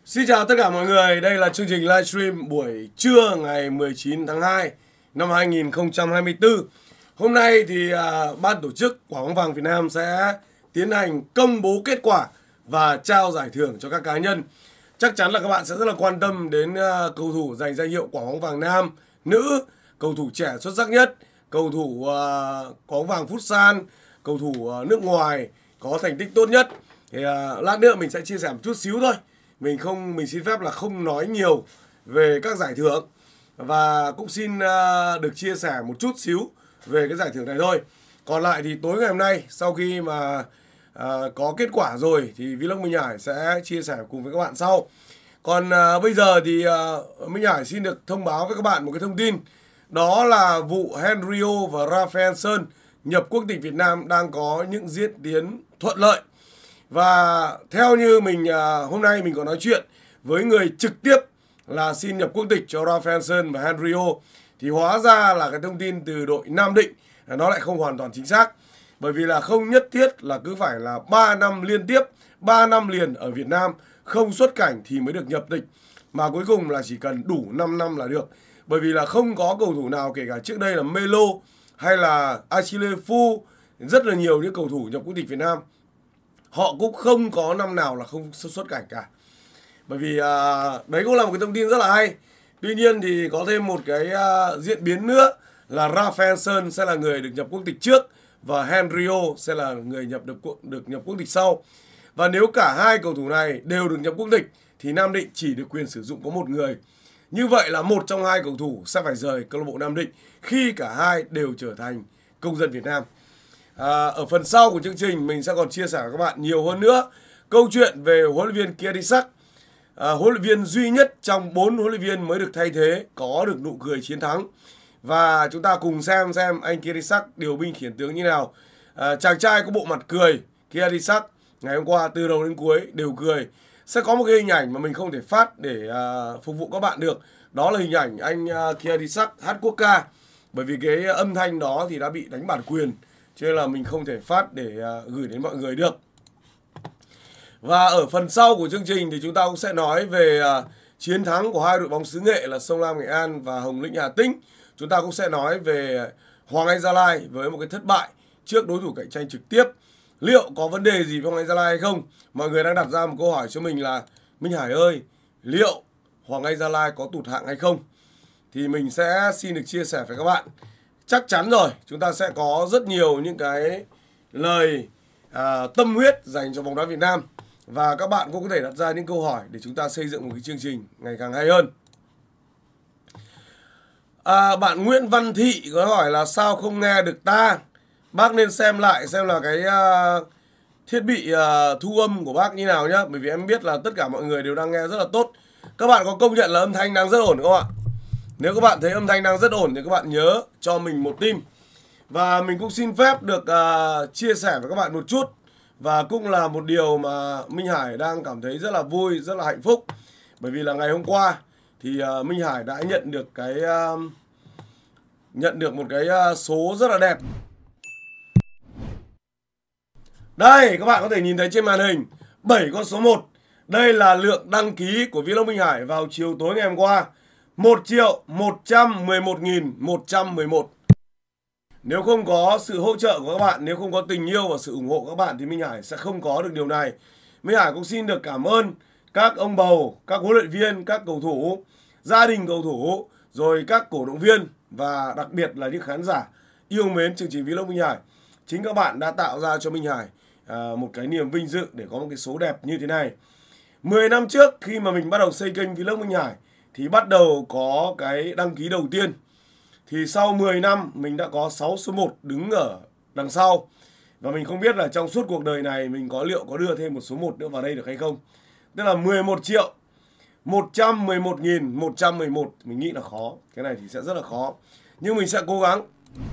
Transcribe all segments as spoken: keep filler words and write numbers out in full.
Xin chào tất cả mọi người, đây là chương trình livestream buổi trưa ngày mười chín tháng hai năm hai nghìn không trăm hai mươi tư. Hôm nay thì à, ban tổ chức Quả bóng vàng Việt Nam sẽ tiến hành công bố kết quả và trao giải thưởng cho các cá nhân. Chắc chắn là các bạn sẽ rất là quan tâm đến à, cầu thủ giành danh hiệu Quả bóng vàng nam, nữ, cầu thủ trẻ xuất sắc nhất, cầu thủ à, Quả bóng vàng Futsal, cầu thủ à, nước ngoài có thành tích tốt nhất. Thì à, lát nữa mình sẽ chia sẻ một chút xíu thôi. Mình không mình xin phép là không nói nhiều về các giải thưởng và cũng xin uh, được chia sẻ một chút xíu về cái giải thưởng này thôi. Còn lại thì tối ngày hôm nay sau khi mà uh, có kết quả rồi thì Vlog Minh Hải sẽ chia sẻ cùng với các bạn sau. Còn uh, bây giờ thì uh, Minh Hải xin được thông báo với các bạn một cái thông tin. Đó là vụ Henryo và Rafael Sơn nhập quốc tịch Việt Nam đang có những diễn tiến thuận lợi. Và theo như mình hôm nay mình có nói chuyện với người trực tiếp là xin nhập quốc tịch cho Rafael Sơn và Henryo, thì hóa ra là cái thông tin từ đội Nam Định nó lại không hoàn toàn chính xác. Bởi vì là không nhất thiết là cứ phải là ba năm liên tiếp, ba năm liền ở Việt Nam không xuất cảnh thì mới được nhập tịch, mà cuối cùng là chỉ cần đủ năm năm là được. Bởi vì là không có cầu thủ nào, kể cả trước đây là Melo hay là Achille Fu, rất là nhiều những cầu thủ nhập quốc tịch Việt Nam, họ cũng không có năm nào là không xuất cảnh cả. Bởi vì à, đấy cũng là một cái thông tin rất là hay. Tuy nhiên thì có thêm một cái à, diễn biến nữa là Rafael Sơn sẽ là người được nhập quốc tịch trước và Henryo sẽ là người nhập được được nhập quốc tịch sau. Và nếu cả hai cầu thủ này đều được nhập quốc tịch thì Nam Định chỉ được quyền sử dụng có một người. Như vậy là một trong hai cầu thủ sẽ phải rời câu lạc bộ Nam Định khi cả hai đều trở thành công dân Việt Nam. À, ở phần sau của chương trình mình sẽ còn chia sẻ với các bạn nhiều hơn nữa câu chuyện về huấn luyện viên Kierisak, à, huấn luyện viên duy nhất trong bốn huấn luyện viên mới được thay thế có được nụ cười chiến thắng. Và chúng ta cùng xem xem anh Kierisak điều binh khiển tướng như nào. À, chàng trai có bộ mặt cười Kierisak ngày hôm qua từ đầu đến cuối đều cười. Sẽ có một cái hình ảnh mà mình không thể phát để à, phục vụ các bạn được. Đó là hình ảnh anh à, Kierisak hát quốc ca. Bởi vì cái âm thanh đó thì đã bị đánh bản quyền, cho nên là mình không thể phát để uh, gửi đến mọi người được. Và ở phần sau của chương trình thì chúng ta cũng sẽ nói về uh, chiến thắng của hai đội bóng xứ Nghệ là Sông Lam Nghệ An và Hồng Lĩnh Hà Tĩnh. Chúng ta cũng sẽ nói về Hoàng Anh Gia Lai với một cái thất bại trước đối thủ cạnh tranh trực tiếp. Liệu có vấn đề gì với Hoàng Anh Gia Lai hay không? Mọi người đang đặt ra một câu hỏi cho mình là: Minh Hải ơi, liệu Hoàng Anh Gia Lai có tụt hạng hay không? Thì mình sẽ xin được chia sẻ với các bạn. Chắc chắn rồi, chúng ta sẽ có rất nhiều những cái lời à, tâm huyết dành cho bóng đá Việt Nam. Và các bạn cũng có thể đặt ra những câu hỏi để chúng ta xây dựng một cái chương trình ngày càng hay hơn. À, bạn Nguyễn Văn Thị có hỏi là sao không nghe được ta? Bác nên xem lại xem là cái à, thiết bị à, thu âm của bác như nào nhá. Bởi vì em biết là tất cả mọi người đều đang nghe rất là tốt. Các bạn có công nhận là âm thanh đang rất ổn không ạ? Nếu các bạn thấy âm thanh đang rất ổn thì các bạn nhớ cho mình một tim. Và mình cũng xin phép được uh, chia sẻ với các bạn một chút. Và cũng là một điều mà Minh Hải đang cảm thấy rất là vui, rất là hạnh phúc. Bởi vì là ngày hôm qua thì uh, Minh Hải đã nhận được cái uh, nhận được một cái uh, số rất là đẹp. Đây, các bạn có thể nhìn thấy trên màn hình bảy con số một. Đây là lượng đăng ký của Vlog Minh Hải vào chiều tối ngày hôm qua. một triệu một trăm mười một nghìn một trăm mười một. Nếu không có sự hỗ trợ của các bạn, nếu không có tình yêu và sự ủng hộ của các bạn thì Minh Hải sẽ không có được điều này. Minh Hải cũng xin được cảm ơn các ông bầu, các huấn luyện viên, các cầu thủ, gia đình cầu thủ, rồi các cổ động viên và đặc biệt là những khán giả yêu mến chương trình Vlog Minh Hải. Chính các bạn đã tạo ra cho Minh Hải à, một cái niềm vinh dự để có một cái số đẹp như thế này. mười năm trước khi mà mình bắt đầu xây kênh Vlog Minh Hải thì bắt đầu có cái đăng ký đầu tiên. Thì sau mười năm mình đã có sáu số một đứng ở đằng sau. Và mình không biết là trong suốt cuộc đời này mình có liệu có đưa thêm một số một nữa vào đây được hay không. Tức là mười một triệu một trăm mười một nghìn một trăm mười một. Mình nghĩ là khó. Cái này thì sẽ rất là khó. Nhưng mình sẽ cố gắng.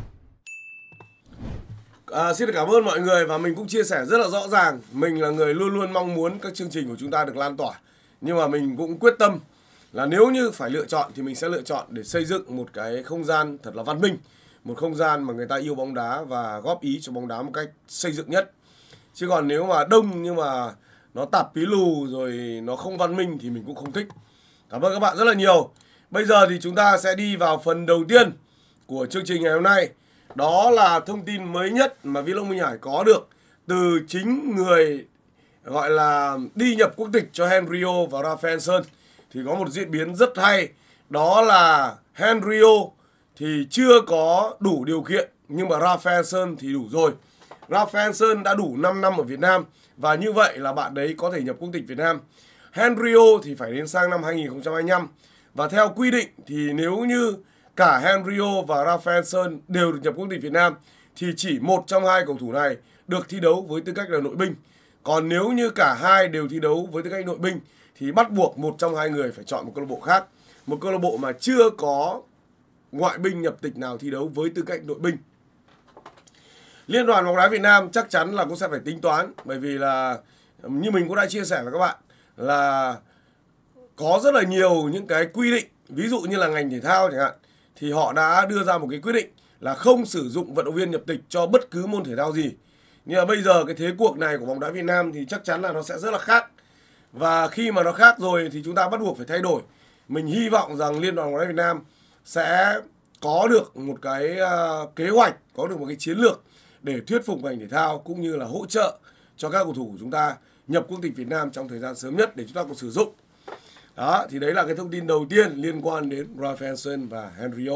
À, xin được cảm ơn mọi người. Và mình cũng chia sẻ rất là rõ ràng. Mình là người luôn luôn mong muốn các chương trình của chúng ta được lan tỏa. Nhưng mà mình cũng quyết tâm là nếu như phải lựa chọn thì mình sẽ lựa chọn để xây dựng một cái không gian thật là văn minh. Một không gian mà người ta yêu bóng đá và góp ý cho bóng đá một cách xây dựng nhất. Chứ còn nếu mà đông nhưng mà nó tạp pí lù rồi nó không văn minh thì mình cũng không thích. Cảm ơn các bạn rất là nhiều. Bây giờ thì chúng ta sẽ đi vào phần đầu tiên của chương trình ngày hôm nay. Đó là thông tin mới nhất mà Vlog Minh Hải có được từ chính người gọi là đi nhập quốc tịch cho Henryo và Rafael Sơn. Thì có một diễn biến rất hay. Đó là Henryo thì chưa có đủ điều kiện, nhưng mà Rafael Sơn thì đủ rồi. Rafael Sơn đã đủ năm năm ở Việt Nam, và như vậy là bạn đấy có thể nhập quốc tịch Việt Nam. Henryo thì phải đến sang năm hai nghìn không trăm hai mươi lăm. Và theo quy định thì nếu như cả Henryo và Rafael Sơn đều được nhập quốc tịch Việt Nam thì chỉ một trong hai cầu thủ này được thi đấu với tư cách là nội binh. Còn nếu như cả hai đều thi đấu với tư cách nội binh thì bắt buộc một trong hai người phải chọn một câu lạc bộ khác, một câu lạc bộ mà chưa có ngoại binh nhập tịch nào thi đấu với tư cách nội binh. Liên đoàn bóng đá Việt Nam chắc chắn là cũng sẽ phải tính toán, bởi vì là như mình cũng đã chia sẻ với các bạn là có rất là nhiều những cái quy định, ví dụ như là ngành thể thao chẳng hạn, thì họ đã đưa ra một cái quyết định là không sử dụng vận động viên nhập tịch cho bất cứ môn thể thao gì. Nhưng mà bây giờ cái thế cuộc này của bóng đá Việt Nam thì chắc chắn là nó sẽ rất là khác. Và khi mà nó khác rồi thì chúng ta bắt buộc phải thay đổi. Mình hy vọng rằng Liên đoàn bóng đá Việt Nam sẽ có được một cái uh, kế hoạch, có được một cái chiến lược để thuyết phục ngành thể thao cũng như là hỗ trợ cho các cầu thủ của chúng ta nhập quốc tịch Việt Nam trong thời gian sớm nhất để chúng ta có sử dụng. Đó, thì đấy là cái thông tin đầu tiên liên quan đến Rafael Sơn và Henryo.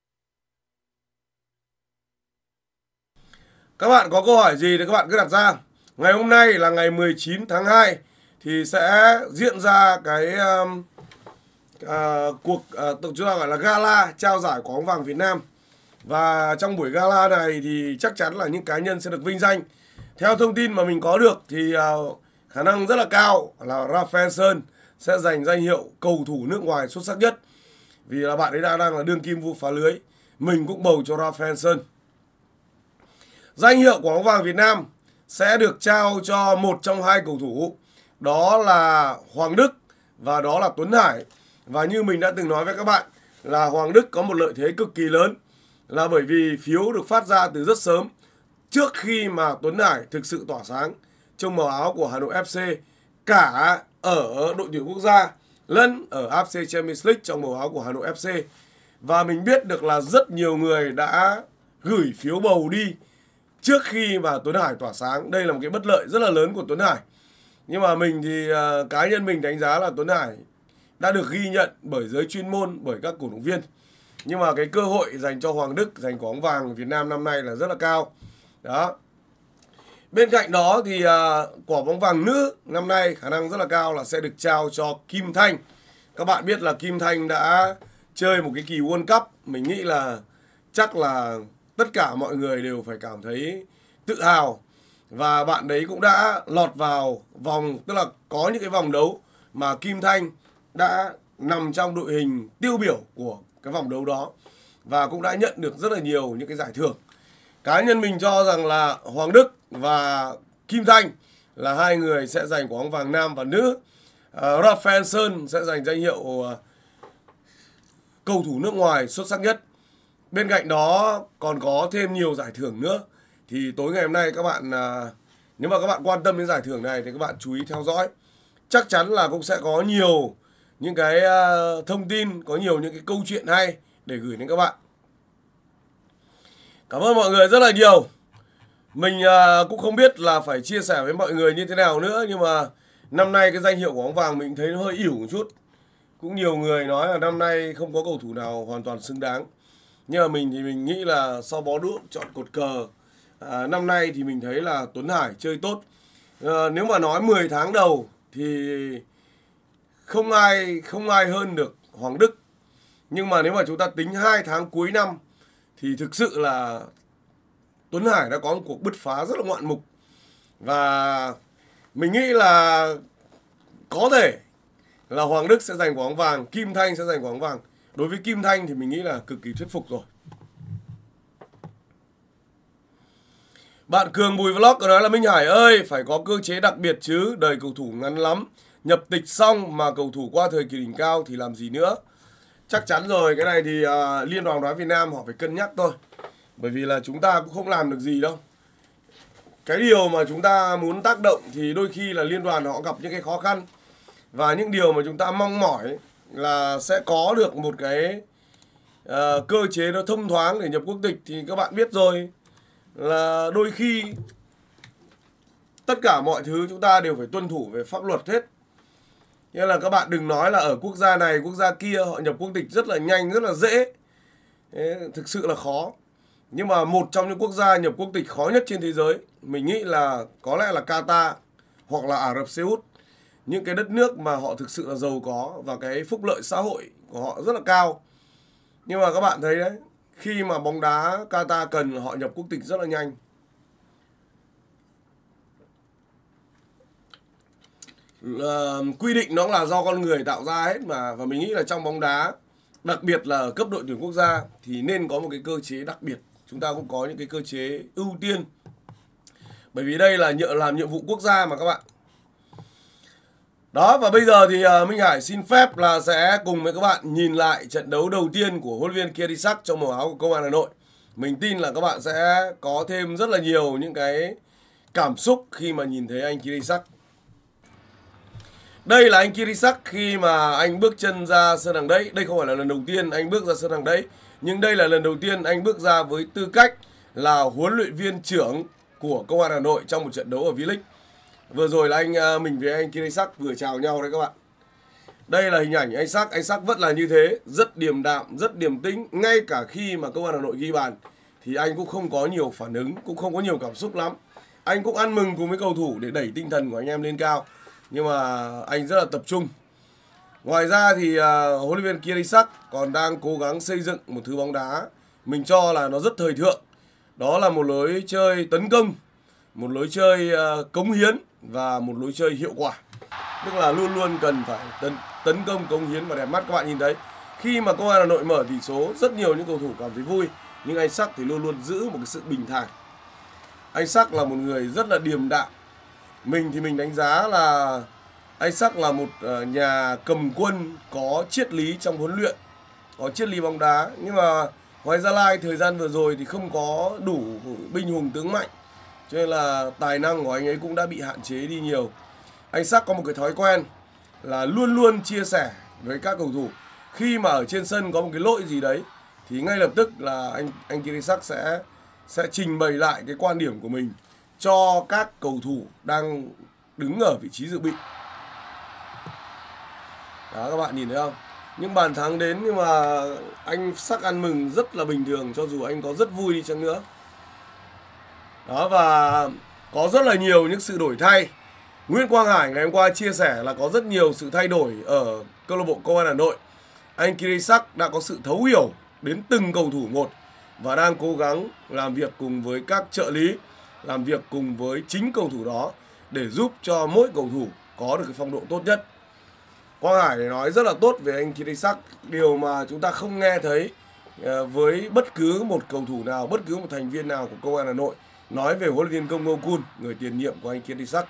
Các bạn có câu hỏi gì thì các bạn cứ đặt ra. Ngày hôm nay là ngày mười chín tháng hai thì sẽ diễn ra cái um, uh, cuộc uh, chúng ta gọi là gala trao giải quả bóng vàng Việt Nam. Và trong buổi gala này thì chắc chắn là những cá nhân sẽ được vinh danh. Theo thông tin mà mình có được thì uh, khả năng rất là cao là Rafael Sơn sẽ giành danh hiệu cầu thủ nước ngoài xuất sắc nhất, vì là bạn ấy đang đang là đương kim vua phá lưới. Mình cũng bầu cho Rafael Sơn. Danh hiệu quả bóng vàng Việt Nam sẽ được trao cho một trong hai cầu thủ, đó là Hoàng Đức và đó là Tuấn Hải. Và như mình đã từng nói với các bạn là Hoàng Đức có một lợi thế cực kỳ lớn, là bởi vì phiếu được phát ra từ rất sớm, trước khi mà Tuấn Hải thực sự tỏa sáng trong màu áo của Hà Nội ép xê, cả ở đội tuyển quốc gia lẫn ở a ép xê Champions League trong màu áo của Hà Nội ép xê. Và mình biết được là rất nhiều người đã gửi phiếu bầu đi trước khi mà Tuấn Hải tỏa sáng. Đây là một cái bất lợi rất là lớn của Tuấn Hải. Nhưng mà mình thì uh, cá nhân mình đánh giá là Tuấn Hải đã được ghi nhận bởi giới chuyên môn, bởi các cổ động viên. Nhưng mà cái cơ hội dành cho Hoàng Đức giành quả bóng vàng Việt Nam năm nay là rất là cao. Đó. Bên cạnh đó thì uh, quả bóng vàng nữ năm nay khả năng rất là cao là sẽ được trao cho Kim Thanh. Các bạn biết là Kim Thanh đã chơi một cái kỳ World Cup, mình nghĩ là chắc là tất cả mọi người đều phải cảm thấy tự hào. Và bạn đấy cũng đã lọt vào vòng, tức là có những cái vòng đấu mà Kim Thanh đã nằm trong đội hình tiêu biểu của cái vòng đấu đó, và cũng đã nhận được rất là nhiều những cái giải thưởng. Cá nhân mình cho rằng là Hoàng Đức và Kim Thanh là hai người sẽ giành quả bóng vàng nam và nữ. uh, Rafael Sơn sẽ giành danh hiệu uh, cầu thủ nước ngoài xuất sắc nhất. Bên cạnh đó còn có thêm nhiều giải thưởng nữa. Thì tối ngày hôm nay các bạn uh, nếu mà các bạn quan tâm đến giải thưởng này thì các bạn chú ý theo dõi. Chắc chắn là cũng sẽ có nhiều những cái uh, thông tin, có nhiều những cái câu chuyện hay để gửi đến các bạn. Cảm ơn mọi người rất là nhiều. Mình uh, cũng không biết là phải chia sẻ với mọi người như thế nào nữa, nhưng mà năm nay cái danh hiệu của bóng vàng mình thấy nó hơi ỉu một chút. Cũng nhiều người nói là năm nay không có cầu thủ nào hoàn toàn xứng đáng. Nhưng mà mình thì mình nghĩ là sau bó đuốc chọn cột cờ, à, năm nay thì mình thấy là Tuấn Hải chơi tốt. À, nếu mà nói mười tháng đầu thì không ai không ai hơn được Hoàng Đức. Nhưng mà nếu mà chúng ta tính hai tháng cuối năm thì thực sự là Tuấn Hải đã có một cuộc bứt phá rất là ngoạn mục. Và mình nghĩ là có thể là Hoàng Đức sẽ giành quả bóng vàng, Kim Thanh sẽ giành quả bóng vàng. Đối với Kim Thanh thì mình nghĩ là cực kỳ thuyết phục rồi. Bạn Cường Bùi Vlog có nói là Minh Hải ơi, phải có cơ chế đặc biệt chứ, đời cầu thủ ngắn lắm. Nhập tịch xong mà cầu thủ qua thời kỳ đỉnh cao thì làm gì nữa. Chắc chắn rồi, cái này thì uh, Liên đoàn bóng đá Việt Nam họ phải cân nhắc thôi. Bởi vì là chúng ta cũng không làm được gì đâu. cái điều mà chúng ta muốn tác động thì đôi khi là liên đoàn họ gặp những cái khó khăn, và những điều mà chúng ta mong mỏi là sẽ có được một cái uh, cơ chế nó thông thoáng để nhập quốc tịch, thì các bạn biết rồi là đôi khi tất cả mọi thứ chúng ta đều phải tuân thủ về pháp luật hết. Nên là các bạn đừng nói là ở quốc gia này, quốc gia kia họ nhập quốc tịch rất là nhanh, rất là dễ. Thế, thực sự là khó. Nhưng mà một trong những quốc gia nhập quốc tịch khó nhất trên thế giới, mình nghĩ là có lẽ là Qatar hoặc là Ả Rập Xê Út. Những cái đất nước mà họ thực sự là giàu có và cái phúc lợi xã hội của họ rất là cao. Nhưng mà các bạn thấy đấy, khi mà bóng đá Qatar cần, họ nhập quốc tịch rất là nhanh. Uh, quy định nó là do con người tạo ra hết mà, và mình nghĩ là trong bóng đá, đặc biệt là ở cấp đội tuyển quốc gia, thì nên có một cái cơ chế đặc biệt. Chúng ta cũng có những cái cơ chế ưu tiên, bởi vì đây là nhợ làm nhiệm vụ quốc gia mà các bạn. Đó, và bây giờ thì uh, Minh Hải xin phép là sẽ cùng với các bạn nhìn lại trận đấu đầu tiên của huấn luyện viên Kirisak trong màu áo của Công an Hà Nội. Mình tin là các bạn sẽ có thêm rất là nhiều những cái cảm xúc khi mà nhìn thấy anh Kirisak. Đây là anh Kirisak khi mà anh bước chân ra sân hàng đẫy. Đây không phải là lần đầu tiên anh bước ra sân hàng đẫy, nhưng đây là lần đầu tiên anh bước ra với tư cách là huấn luyện viên trưởng của Công an Hà Nội trong một trận đấu ở V-League. Vừa rồi là anh mình với anh Kirisak vừa chào nhau đấy các bạn. Đây là hình ảnh anh Sắc. Anh Sắc vẫn là như thế, rất điềm đạm, rất điềm tĩnh. Ngay cả khi mà Công an Hà Nội ghi bàn thì anh cũng không có nhiều phản ứng, cũng không có nhiều cảm xúc lắm. Anh cũng ăn mừng cùng với cầu thủ để đẩy tinh thần của anh em lên cao, nhưng mà anh rất là tập trung. Ngoài ra thì uh, huấn luyện viên Kirisak còn đang cố gắng xây dựng một thứ bóng đá mình cho là nó rất thời thượng. Đó là một lối chơi tấn công, một lối chơi uh, cống hiến và một lối chơi hiệu quả. Tức là luôn luôn cần phải tấn, tấn công, cống hiến và đẹp mắt. Các bạn nhìn thấy khi mà Công an Hà Nội mở tỷ số, rất nhiều những cầu thủ cảm thấy vui, nhưng anh Sắc thì luôn luôn giữ một cái sự bình thản. Anh Sắc là một người rất là điềm đạm. Mình thì mình đánh giá là anh Sắc là một nhà cầm quân có triết lý trong huấn luyện, có triết lý bóng đá. Nhưng mà ngoài Gia Lai thời gian vừa rồi thì không có đủ binh hùng tướng mạnh, cho nên là tài năng của anh ấy cũng đã bị hạn chế đi nhiều. Anh Sắc có một cái thói quen là luôn luôn chia sẻ với các cầu thủ. Khi mà ở trên sân có một cái lỗi gì đấy thì ngay lập tức là anh anh Kirisak sẽ sẽ trình bày lại cái quan điểm của mình cho các cầu thủ đang đứng ở vị trí dự bị. Đó, các bạn nhìn thấy không? Những bàn thắng đến nhưng mà anh Sắc ăn mừng rất là bình thường, cho dù anh có rất vui đi chăng nữa. Đó, và có rất là nhiều những sự đổi thay. Nguyễn Quang Hải ngày hôm qua chia sẻ là có rất nhiều sự thay đổi ở câu lạc bộ Công an Hà Nội. Anh Kirisak đã có sự thấu hiểu đến từng cầu thủ một và đang cố gắng làm việc cùng với các trợ lý, làm việc cùng với chính cầu thủ đó để giúp cho mỗi cầu thủ có được cái phong độ tốt nhất. Quang Hải nói rất là tốt về anh Kirisak, điều mà chúng ta không nghe thấy với bất cứ một cầu thủ nào, bất cứ một thành viên nào của Công an Hà Nội nói về huấn luyện viên Công Ngô Kun, người tiền nhiệm của anh Kirisak.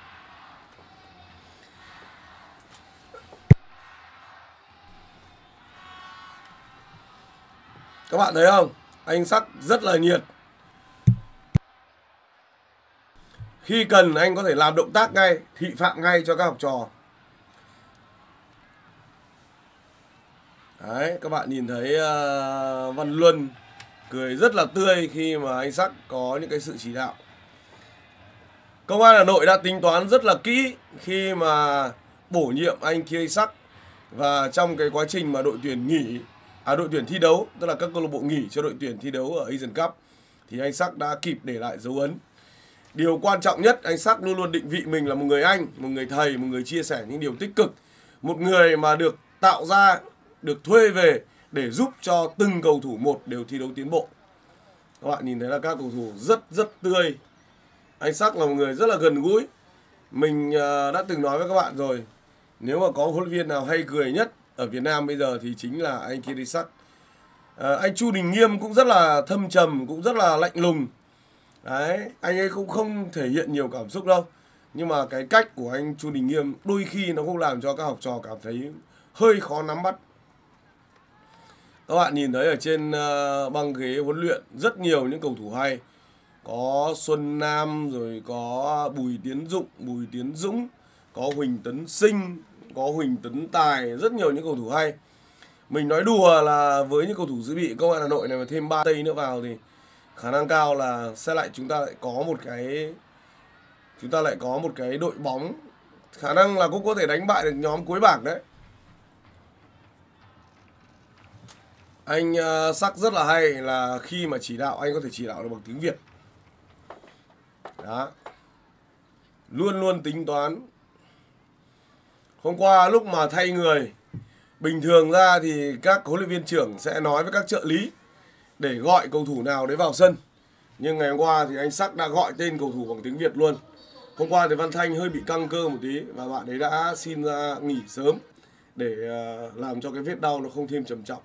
Các bạn thấy không? Anh Sắc rất là nhiệt. Khi cần anh có thể làm động tác ngay, thị phạm ngay cho các học trò. Đấy, các bạn nhìn thấy uh, Văn Luân cười rất là tươi khi mà anh Sắc có những cái sự chỉ đạo. Công an Hà Nội đã tính toán rất là kỹ khi mà bổ nhiệm anh Kirisak, và trong cái quá trình mà đội tuyển nghỉ, à đội tuyển thi đấu, tức là các câu lạc bộ nghỉ cho đội tuyển thi đấu ở Asian Cup, thì anh Sắc đã kịp để lại dấu ấn. Điều quan trọng nhất, anh Sắc luôn luôn định vị mình là một người anh, một người thầy, một người chia sẻ những điều tích cực, một người mà được tạo ra, được thuê về để giúp cho từng cầu thủ một đều thi đấu tiến bộ. Các bạn nhìn thấy là các cầu thủ rất rất tươi. Anh Sắc là một người rất là gần gũi. Mình đã từng nói với các bạn rồi, nếu mà có huấn luyện viên nào hay cười nhất ở Việt Nam bây giờ thì chính là anh Kirisak. À, anh Chu Đình Nghiêm cũng rất là thâm trầm, cũng rất là lạnh lùng. Đấy, anh ấy cũng không thể hiện nhiều cảm xúc đâu. Nhưng mà cái cách của anh Chu Đình Nghiêm đôi khi nó cũng làm cho các học trò cảm thấy hơi khó nắm bắt. Các bạn nhìn thấy ở trên uh, băng ghế huấn luyện rất nhiều những cầu thủ hay. có Xuân Nam, rồi có Bùi Tiến Dụng, Bùi Tiến Dũng, có Huỳnh Tấn Sinh, có Huỳnh Tấn Tài, rất nhiều những cầu thủ hay. Mình nói đùa là với những cầu thủ dự bị Công an Hà Nội này mà thêm ba Tây nữa vào thì khả năng cao là sẽ lại chúng ta lại có một cái chúng ta lại có một cái đội bóng khả năng là cũng có thể đánh bại được nhóm cuối bảng đấy. Anh uh, Sắc rất là hay là khi mà chỉ đạo anh có thể chỉ đạo được bằng tiếng Việt. Đó. Luôn luôn tính toán. Hôm qua lúc mà thay người, bình thường ra thì các huấn luyện viên trưởng sẽ nói với các trợ lý để gọi cầu thủ nào đấy vào sân. Nhưng ngày hôm qua thì anh Sắc đã gọi tên cầu thủ bằng tiếng Việt luôn. Hôm qua thì Văn Thanh hơi bị căng cơ một tí và bạn ấy đã xin ra nghỉ sớm để uh, làm cho cái vết đau nó không thêm trầm trọng.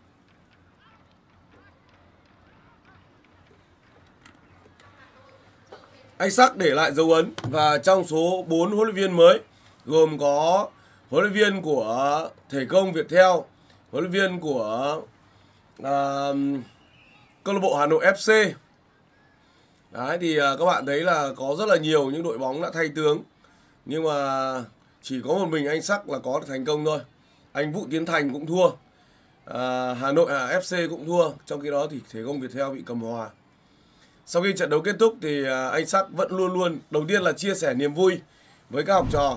Anh Sắc để lại dấu ấn và trong số bốn huấn luyện viên mới gồm có huấn luyện viên của Thể Công Viettel, huấn luyện viên của uh, câu lạc bộ Hà Nội ép xê. Đấy thì uh, các bạn thấy là có rất là nhiều những đội bóng đã thay tướng, nhưng mà chỉ có một mình anh Sắc là có được thành công thôi. Anh Vũ Tiến Thành cũng thua, uh, Hà Nội à, ép xê cũng thua, trong khi đó thì Thể Công Viettel bị cầm hòa. Sau khi trận đấu kết thúc thì anh Sắc vẫn luôn luôn đầu tiên là chia sẻ niềm vui với các học trò.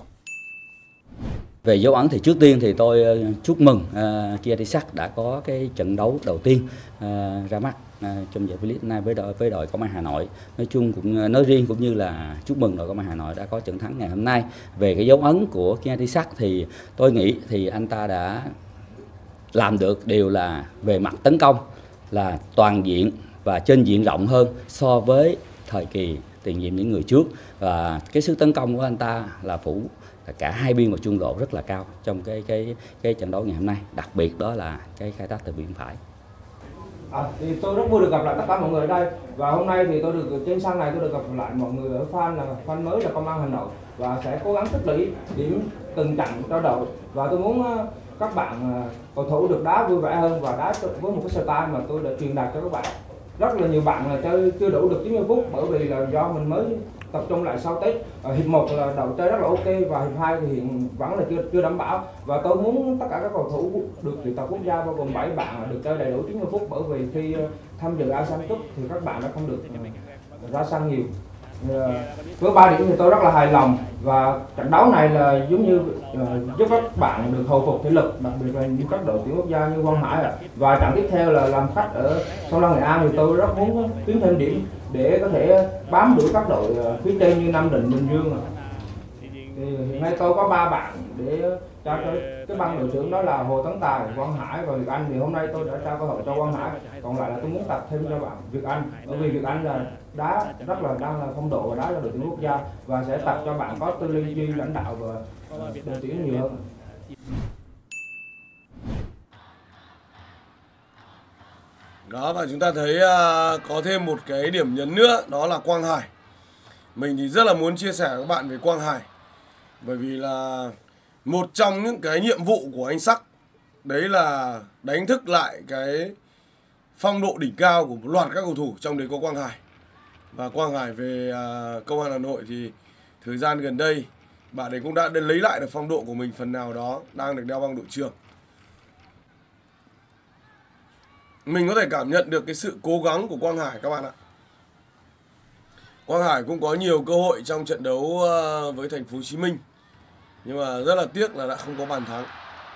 Về dấu ấn thì trước tiên thì tôi chúc mừng uh, Kia Sắc đã có cái trận đấu đầu tiên uh, ra mắt uh, trong giải V-League này với đội với đội Công an Hà Nội. Nói chung cũng nói riêng cũng như là chúc mừng đội Công an Hà Nội đã có trận thắng ngày hôm nay. Về cái dấu ấn của Kia Sắc thì tôi nghĩ thì anh ta đã làm được điều là về mặt tấn công là toàn diện và trên diện rộng hơn so với thời kỳ tiền nhiệm những người trước, và cái sức tấn công của anh ta là phủ cả hai biên và trung lộ rất là cao trong cái cái cái trận đấu ngày hôm nay, đặc biệt đó là cái khai thác từ biên phải. À, thì tôi rất vui được gặp lại tất cả mọi người ở đây, và hôm nay thì tôi được trên sân này tôi được gặp lại mọi người ở fan là fan mới là Công an Hà Nội, và sẽ cố gắng tích lũy điểm từng trận cho đội, và tôi muốn uh, các bạn uh, cầu thủ được đá vui vẻ hơn và đá với một cái style mà tôi đã truyền đạt cho các bạn. Rất là nhiều bạn là chơi chưa đủ được chín mươi phút bởi vì là do mình mới tập trung lại sau Tết. Ở hiệp một là đội chơi rất là ok và hiệp hai thì hiện vẫn là chưa chưa đảm bảo, và tôi muốn tất cả các cầu thủ được luyện tập quốc gia bao gồm bảy bạn được chơi đầy đủ chín mươi phút, bởi vì khi tham dự Asian Cup thì các bạn đã không được ra sân nhiều. Với ba điểm thì tôi rất là hài lòng, và trận đấu này là giống như uh, giúp các bạn được hồi phục thể lực, đặc biệt là những các đội tuyển quốc gia như Quang Hải. Và trận tiếp theo là làm khách ở Sông Lam Nghệ An thì tôi rất muốn tiến thêm điểm để có thể bám đuổi các đội phía trên như Nam Định, Bình Dương. Thì hiện nay tôi có ba bạn để cho cái ban đội trưởng đó là Hồ Tấn Tài, Quang Hải và Việt Anh. Thì hôm nay tôi đã trao cơ hội cho Quang Hải, còn lại là tôi muốn tập thêm cho bạn Việt Anh, bởi vì Việt Anh là đá rất là đang là phong độ và đá cho đội tuyển quốc gia, và sẽ tập cho bạn có tư duy lãnh đạo và đội tuyển nhiều hơn. Đó, và chúng ta thấy uh, có thêm một cái điểm nhấn nữa, đó là Quang Hải. Mình thì rất là muốn chia sẻ với các bạn về Quang Hải, bởi vì là một trong những cái nhiệm vụ của anh Sắc đấy là đánh thức lại cái phong độ đỉnh cao của một loạt các cầu thủ, trong đấy có Quang Hải. Và Quang Hải về uh, Công an Hà Nội thì thời gian gần đây bạn ấy cũng đã lấy lại được phong độ của mình phần nào đó, đang được đeo băng đội trưởng. Mình có thể cảm nhận được cái sự cố gắng của Quang Hải các bạn ạ. Quang Hải cũng có nhiều cơ hội trong trận đấu với Thành phố Hồ Chí Minh, nhưng mà rất là tiếc là đã không có bàn thắng.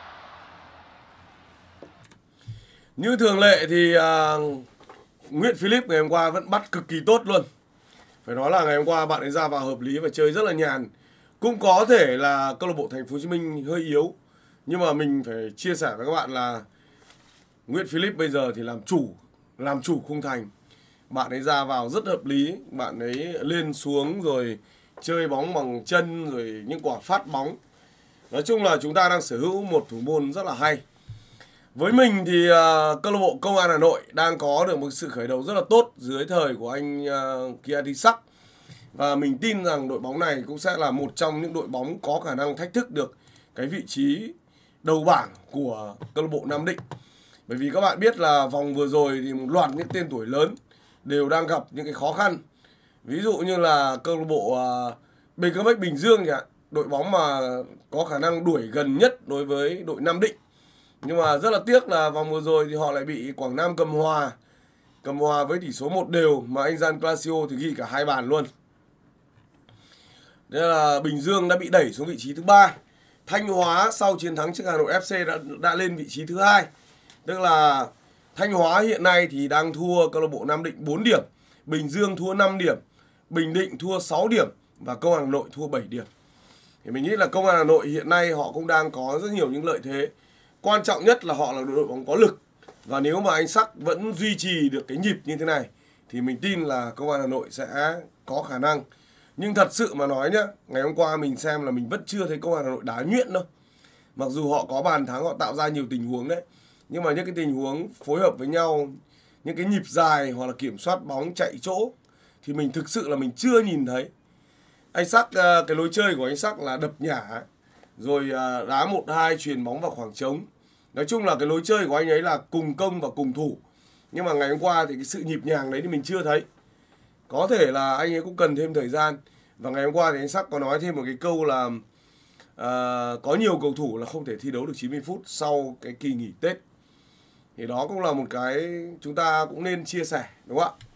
Như thường lệ thì uh, Nguyễn Philip ngày hôm qua vẫn bắt cực kỳ tốt luôn. Phải nói là ngày hôm qua bạn ấy ra vào hợp lý và chơi rất là nhàn. Cũng có thể là câu lạc bộ Thành phố Hồ Chí Minh hơi yếu, nhưng mà mình phải chia sẻ với các bạn là Nguyễn Philip bây giờ thì làm chủ, làm chủ khung thành. Bạn ấy ra vào rất hợp lý, bạn ấy lên xuống rồi chơi bóng bằng chân rồi những quả phát bóng. Nói chung là chúng ta đang sở hữu một thủ môn rất là hay. Với mình thì uh, câu lạc bộ Công an Hà Nội đang có được một sự khởi đầu rất là tốt dưới thời của anh uh, Kia Sắc. Và mình tin rằng đội bóng này cũng sẽ là một trong những đội bóng có khả năng thách thức được cái vị trí đầu bảng của câu lạc bộ Nam Định. Bởi vì các bạn biết là vòng vừa rồi thì một loạt những tên tuổi lớn đều đang gặp những cái khó khăn. Ví dụ như là câu lạc bộ uh, bê ca em ích Bình Dương chẳng hạn, đội bóng mà có khả năng đuổi gần nhất đối với đội Nam Định. Nhưng mà rất là tiếc là vòng vừa rồi thì họ lại bị Quảng Nam cầm hòa. Cầm hòa với tỷ số một đều mà anh Gian Classio thì ghi cả hai bàn luôn. Nên là Bình Dương đã bị đẩy xuống vị trí thứ ba. Thanh Hóa sau chiến thắng trước Hà Nội ép xê đã, đã lên vị trí thứ hai. Tức là Thanh Hóa hiện nay thì đang thua câu lạc bộ Nam Định bốn điểm, Bình Dương thua năm điểm, Bình Định thua sáu điểm và Công an Hà Nội thua bảy điểm. Thì mình nghĩ là Công an Hà Nội hiện nay họ cũng đang có rất nhiều những lợi thế. Quan trọng nhất là họ là đội bóng có lực. Và nếu mà anh Sắc vẫn duy trì được cái nhịp như thế này thì mình tin là Công an Hà Nội sẽ có khả năng. Nhưng thật sự mà nói nhá, ngày hôm qua mình xem là mình vẫn chưa thấy Công an Hà Nội đá nhuyễn đâu. Mặc dù họ có bàn thắng, họ tạo ra nhiều tình huống đấy, nhưng mà những cái tình huống phối hợp với nhau, những cái nhịp dài hoặc là kiểm soát bóng chạy chỗ thì mình thực sự là mình chưa nhìn thấy. Anh Sắc, cái lối chơi của anh Sắc là đập nhả, rồi đá một hai chuyền bóng vào khoảng trống. Nói chung là cái lối chơi của anh ấy là cùng công và cùng thủ. Nhưng mà ngày hôm qua thì cái sự nhịp nhàng đấy thì mình chưa thấy. Có thể là anh ấy cũng cần thêm thời gian. Và ngày hôm qua thì anh Sắc có nói thêm một cái câu là uh, có nhiều cầu thủ là không thể thi đấu được chín mươi phút sau cái kỳ nghỉ Tết. Thì đó cũng là một cái chúng ta cũng nên chia sẻ, đúng không ạ?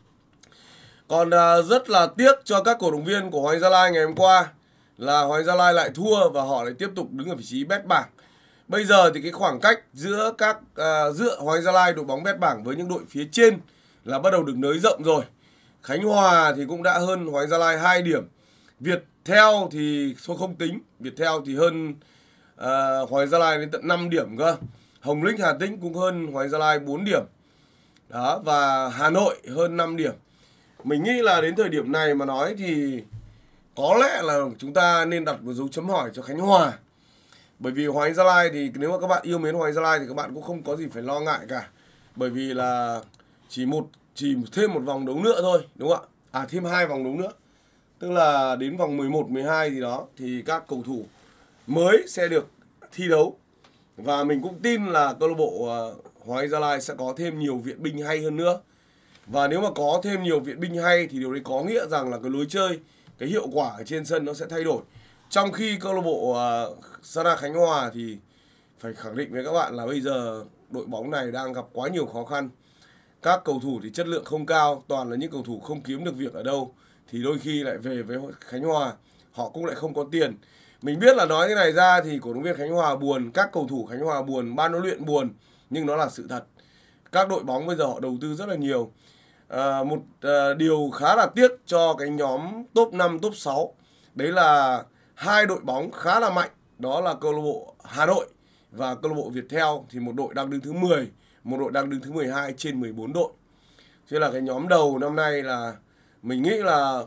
Còn uh, rất là tiếc cho các cổ động viên của Hoàng Gia Lai ngày hôm qua là Hoàng Gia Lai lại thua và họ lại tiếp tục đứng ở vị trí bét bảng. Bây giờ thì cái khoảng cách giữa các uh, giữa Hoàng Gia Lai đội bóng bét bảng với những đội phía trên là bắt đầu được nới rộng rồi. Khánh Hòa thì cũng đã hơn Hoàng Gia Lai hai điểm. Viettel thì thôi không tính, Viettel thì hơn uh, Hoàng Gia Lai đến tận năm điểm cơ. Hồng Lĩnh Hà Tĩnh cũng hơn Hoàng Gia Lai bốn điểm. Đó, và Hà Nội hơn năm điểm. Mình nghĩ là đến thời điểm này mà nói thì có lẽ là chúng ta nên đặt một dấu chấm hỏi cho Khánh Hòa. Bởi vì Hoàng Gia Lai thì nếu mà các bạn yêu mến Hoàng Gia Lai thì các bạn cũng không có gì phải lo ngại cả. Bởi vì là chỉ một chỉ thêm một vòng đấu nữa thôi, đúng không ạ? À, thêm hai vòng đấu nữa. Tức là đến vòng mười một, mười hai gì đó thì các cầu thủ mới sẽ được thi đấu. Và mình cũng tin là câu lạc bộ Hoàng Gia Lai sẽ có thêm nhiều viện binh hay hơn nữa. Và nếu mà có thêm nhiều viện binh hay thì điều đấy có nghĩa rằng là cái lối chơi, cái hiệu quả ở trên sân nó sẽ thay đổi. Trong khi câu lạc bộ uh, Sana Khánh Hòa thì phải khẳng định với các bạn là bây giờ đội bóng này đang gặp quá nhiều khó khăn. Các cầu thủ thì chất lượng không cao, toàn là những cầu thủ không kiếm được việc ở đâu. Thì đôi khi lại về với Khánh Hòa, họ cũng lại không có tiền. Mình biết là nói thế này ra thì cổ động viên Khánh Hòa buồn, các cầu thủ Khánh Hòa buồn, ban huấn luyện buồn. Nhưng nó là sự thật. Các đội bóng bây giờ họ đầu tư rất là nhiều. À, một à, điều khá là tiếc cho cái nhóm top năm, top sáu. Đấy là hai đội bóng khá là mạnh. Đó là câu lạc bộ Hà Nội và câu lạc bộ Viettel. Thì một đội đang đứng thứ mười, một đội đang đứng thứ mười hai trên mười bốn đội. Thế là cái nhóm đầu năm nay là mình nghĩ là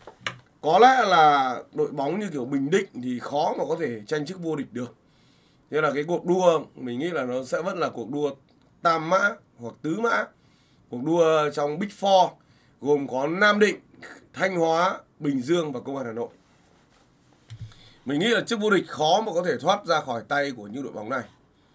có lẽ là đội bóng như kiểu Bình Định thì khó mà có thể tranh chức vô địch được. Thế là cái cuộc đua mình nghĩ là nó sẽ vẫn là cuộc đua tam mã hoặc tứ mã. Cuộc đua trong Big Four gồm có Nam Định, Thanh Hóa, Bình Dương và Công an Hà Nội. Mình nghĩ là chức vô địch khó mà có thể thoát ra khỏi tay của những đội bóng này.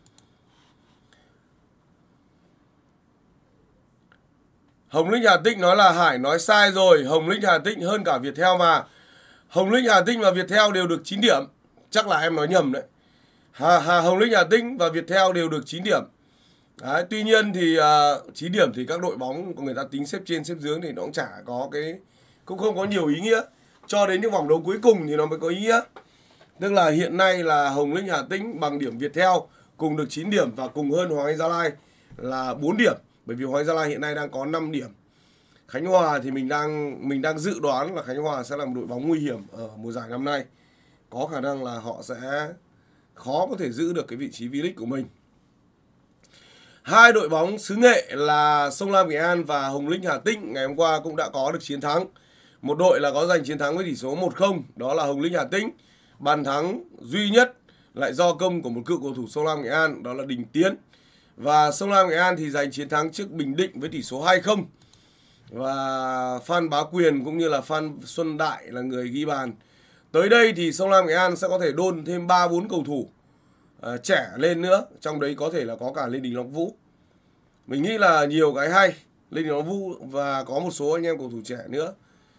Hồng Lĩnh Hà Tĩnh nói là Hải nói sai rồi. Hồng Lĩnh Hà Tĩnh hơn cả Viettel mà. Hồng Lĩnh Hà Tĩnh và Viettel đều được chín điểm. Chắc là em nói nhầm đấy. Hà, Hà Hồng Lĩnh Hà Tĩnh và Viettel đều được chín điểm. Đấy, tuy nhiên thì uh, chín điểm thì các đội bóng của người ta tính xếp trên xếp dưới thì nó cũng chả có cái, cũng không có nhiều ý nghĩa. Cho đến những vòng đấu cuối cùng thì nó mới có ý nghĩa. Tức là hiện nay là Hồng Lĩnh Hà Tĩnh bằng điểm Viettel cùng được chín điểm và cùng hơn Hoàng Gia Lai là bốn điểm. Bởi vì Hoàng Gia Lai hiện nay đang có năm điểm. Khánh Hòa thì mình đang mình đang dự đoán là Khánh Hòa sẽ là một đội bóng nguy hiểm ở mùa giải năm nay. Có khả năng là họ sẽ khó có thể giữ được cái vị trí V-League của mình. Hai đội bóng xứ Nghệ là Sông Lam Nghệ An và Hồng Lĩnh Hà Tĩnh ngày hôm qua cũng đã có được chiến thắng. Một đội là có giành chiến thắng với tỷ số một không, đó là Hồng Lĩnh Hà Tĩnh. Bàn thắng duy nhất lại do công của một cựu cầu thủ Sông Lam Nghệ An, đó là Đình Tiến. Và Sông Lam Nghệ An thì giành chiến thắng trước Bình Định với tỷ số hai không. Và Phan Bá Quyền cũng như là Phan Xuân Đại là người ghi bàn. Tới đây thì Sông Lam Nghệ An sẽ có thể đôn thêm ba bốn cầu thủ uh, trẻ lên nữa. Trong đấy có thể là có cả Lê Đình Long Vũ. Mình nghĩ là nhiều cái hay. Lê Đình Long Vũ và có một số anh em cầu thủ trẻ nữa.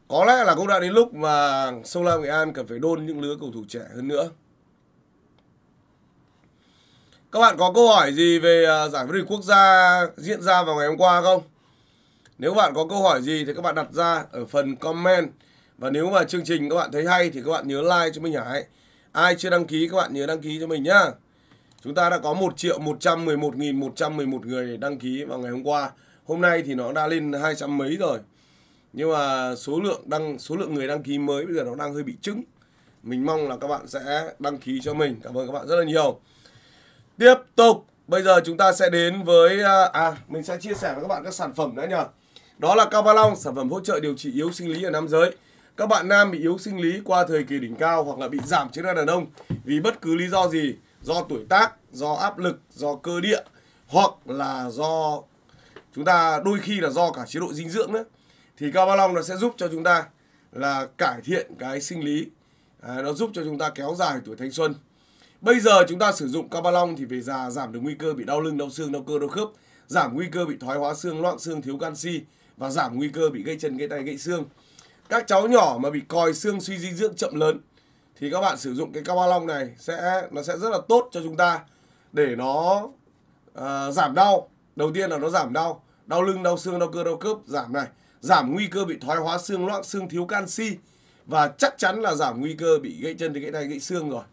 Có lẽ là cũng đã đến lúc mà Sông Lam Nghệ An cần phải đôn những lứa cầu thủ trẻ hơn nữa. Các bạn có câu hỏi gì về giải vô địch quốc gia diễn ra vào ngày hôm qua không? Nếu bạn có câu hỏi gì thì các bạn đặt ra ở phần comment. Và nếu mà chương trình các bạn thấy hay thì các bạn nhớ like cho mình Hải. Ai chưa đăng ký các bạn nhớ đăng ký cho mình nhá. Chúng ta đã có một triệu một trăm mười một nghìn một trăm mười một người đăng ký vào ngày hôm qua. Hôm nay thì nó đã lên hai trăm mấy rồi. Nhưng mà số lượng đăng số lượng người đăng ký mới bây giờ nó đang hơi bị trứng. Mình mong là các bạn sẽ đăng ký cho mình. Cảm ơn các bạn rất là nhiều. Tiếp tục, bây giờ chúng ta sẽ đến với à mình sẽ chia sẻ với các bạn các sản phẩm nữa nhỉ. Đó là Cao Ba Long, sản phẩm hỗ trợ điều trị yếu sinh lý ở nam giới. Các bạn nam bị yếu sinh lý qua thời kỳ đỉnh cao hoặc là bị giảm chức năng đàn ông vì bất cứ lý do gì, do tuổi tác, do áp lực, do cơ địa hoặc là do chúng ta đôi khi là do cả chế độ dinh dưỡng nữa, thì Cao Ba Long nó sẽ giúp cho chúng ta là cải thiện cái sinh lý, à, nó giúp cho chúng ta kéo dài tuổi thanh xuân. Bây giờ chúng ta sử dụng Cao Ba Long thì về già giảm được nguy cơ bị đau lưng, đau xương, đau cơ, đau khớp, giảm nguy cơ bị thoái hóa xương, loãng xương, thiếu canxi và giảm nguy cơ bị gãy chân, gãy tay, gãy xương. Các cháu nhỏ mà bị còi xương, suy dinh dưỡng chậm lớn thì các bạn sử dụng cái Cao Ba Long này sẽ nó sẽ rất là tốt cho chúng ta để nó uh, giảm đau. Đầu tiên là nó giảm đau, đau lưng, đau xương, đau cơ, đau khớp giảm này, giảm nguy cơ bị thoái hóa xương, loãng xương, thiếu canxi và chắc chắn là giảm nguy cơ bị gãy chân, gãy tay, gãy xương rồi.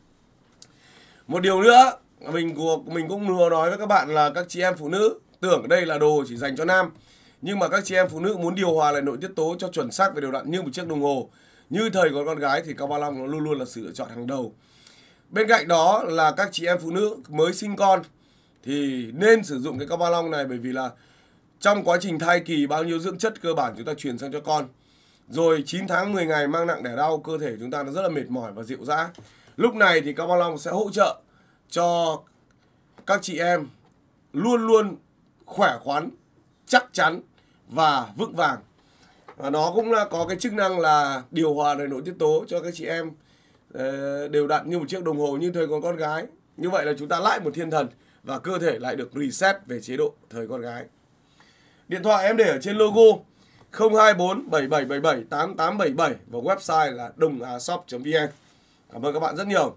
Một điều nữa mình mình cũng vừa nói với các bạn là các chị em phụ nữ tưởng đây là đồ chỉ dành cho nam, nhưng mà các chị em phụ nữ muốn điều hòa lại nội tiết tố cho chuẩn xác và đều đặn như một chiếc đồng hồ, như thời còn con gái thì Cao Ba Long nó luôn luôn là sự lựa chọn hàng đầu. Bên cạnh đó là các chị em phụ nữ mới sinh con thì nên sử dụng cái Cao Ba Long này, bởi vì là trong quá trình thai kỳ bao nhiêu dưỡng chất cơ bản chúng ta truyền sang cho con. Rồi chín tháng mười ngày mang nặng đẻ đau, cơ thể chúng ta nó rất là mệt mỏi và rệu rã. Lúc này thì Cao Ba Long sẽ hỗ trợ cho các chị em luôn luôn khỏe khoắn, chắc chắn và vững vàng. Và nó cũng là có cái chức năng là điều hòa lại nội tiết tố cho các chị em đều đặn như một chiếc đồng hồ như thời còn con gái. Như vậy là chúng ta lại một thiên thần và cơ thể lại được reset về chế độ thời con gái. Điện thoại em để ở trên logo không hai bốn bảy bảy bảy bảy tám tám bảy bảy và website là đông á shop chấm vn. Cảm ơn các bạn rất nhiều.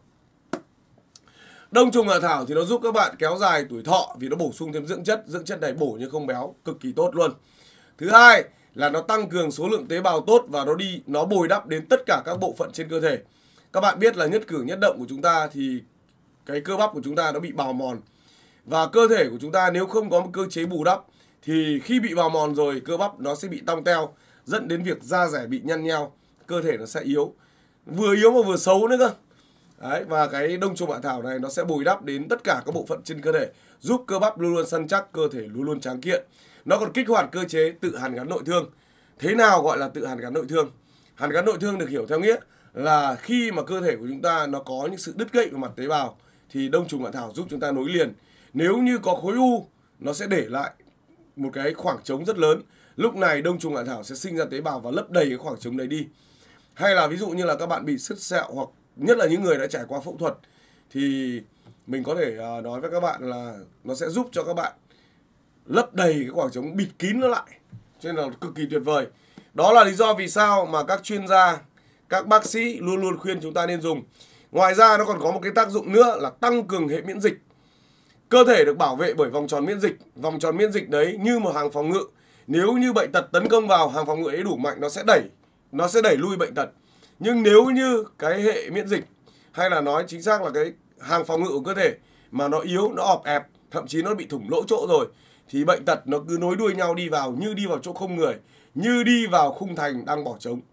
Đông trùng hạ thảo thì nó giúp các bạn kéo dài tuổi thọ vì nó bổ sung thêm dưỡng chất, dưỡng chất này bổ nhưng không béo, cực kỳ tốt luôn. Thứ hai là nó tăng cường số lượng tế bào tốt và nó đi nó bồi đắp đến tất cả các bộ phận trên cơ thể. Các bạn biết là nhất cử nhất động của chúng ta thì cái cơ bắp của chúng ta nó bị bào mòn. Và cơ thể của chúng ta nếu không có một cơ chế bù đắp thì khi bị bào mòn rồi cơ bắp nó sẽ bị tong teo, dẫn đến việc da dẻ bị nhăn nheo, cơ thể nó sẽ yếu. Vừa yếu mà vừa xấu nữa cơ. Đấy, và cái đông trùng hạ thảo này nó sẽ bồi đắp đến tất cả các bộ phận trên cơ thể, giúp cơ bắp luôn luôn săn chắc, cơ thể luôn luôn tráng kiện. Nó còn kích hoạt cơ chế tự hàn gắn nội thương. Thế nào gọi là tự hàn gắn nội thương? Hàn gắn nội thương được hiểu theo nghĩa là khi mà cơ thể của chúng ta nó có những sự đứt gãy về mặt tế bào thì đông trùng hạ thảo giúp chúng ta nối liền. Nếu như có khối u, nó sẽ để lại một cái khoảng trống rất lớn. Lúc này đông trùng hạ thảo sẽ sinh ra tế bào và lấp đầy cái khoảng trống đấy đi. Hay là ví dụ như là các bạn bị sứt sẹo, hoặc nhất là những người đã trải qua phẫu thuật, thì mình có thể nói với các bạn là nó sẽ giúp cho các bạn lấp đầy cái khoảng trống, bịt kín nó lại. Cho nên là cực kỳ tuyệt vời. Đó là lý do vì sao mà các chuyên gia, các bác sĩ luôn luôn khuyên chúng ta nên dùng. Ngoài ra nó còn có một cái tác dụng nữa là tăng cường hệ miễn dịch. Cơ thể được bảo vệ bởi vòng tròn miễn dịch. Vòng tròn miễn dịch đấy như một hàng phòng ngự. Nếu như bệnh tật tấn công vào, hàng phòng ngự ấy đủ mạnh, nó sẽ đẩy Nó sẽ đẩy lui bệnh tật. Nhưng nếu như cái hệ miễn dịch, hay là nói chính xác là cái hàng phòng ngự của cơ thể mà nó yếu, nó ọp ẹp, thậm chí nó bị thủng lỗ chỗ rồi, thì bệnh tật nó cứ nối đuôi nhau đi vào, như đi vào chỗ không người, như đi vào khung thành đang bỏ trống.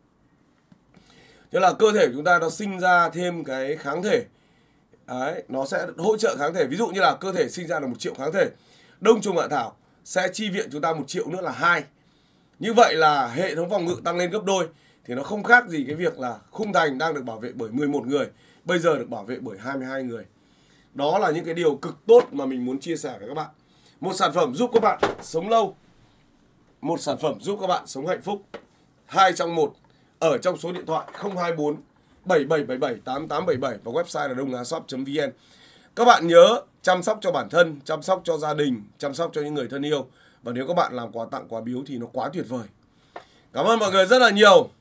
Thế là cơ thể chúng ta nó sinh ra thêm cái kháng thể. Đấy, nó sẽ hỗ trợ kháng thể. Ví dụ như là cơ thể sinh ra là một triệu kháng thể, đông trùng hạ thảo sẽ chi viện chúng ta một triệu nữa là hai. Như vậy là hệ thống phòng ngự tăng lên gấp đôi. Thì nó không khác gì cái việc là khung thành đang được bảo vệ bởi mười một người, bây giờ được bảo vệ bởi hai mươi hai người. Đó là những cái điều cực tốt mà mình muốn chia sẻ với các bạn. Một sản phẩm giúp các bạn sống lâu, một sản phẩm giúp các bạn sống hạnh phúc. Hai trong một, ở trong số điện thoại không hai bốn bảy bảy bảy bảy tám tám bảy bảy và website là đông á shop chấm vn. Các bạn nhớ chăm sóc cho bản thân, chăm sóc cho gia đình, chăm sóc cho những người thân yêu. Và nếu các bạn làm quà tặng, quà biếu thì nó quá tuyệt vời. Cảm ơn mọi người rất là nhiều.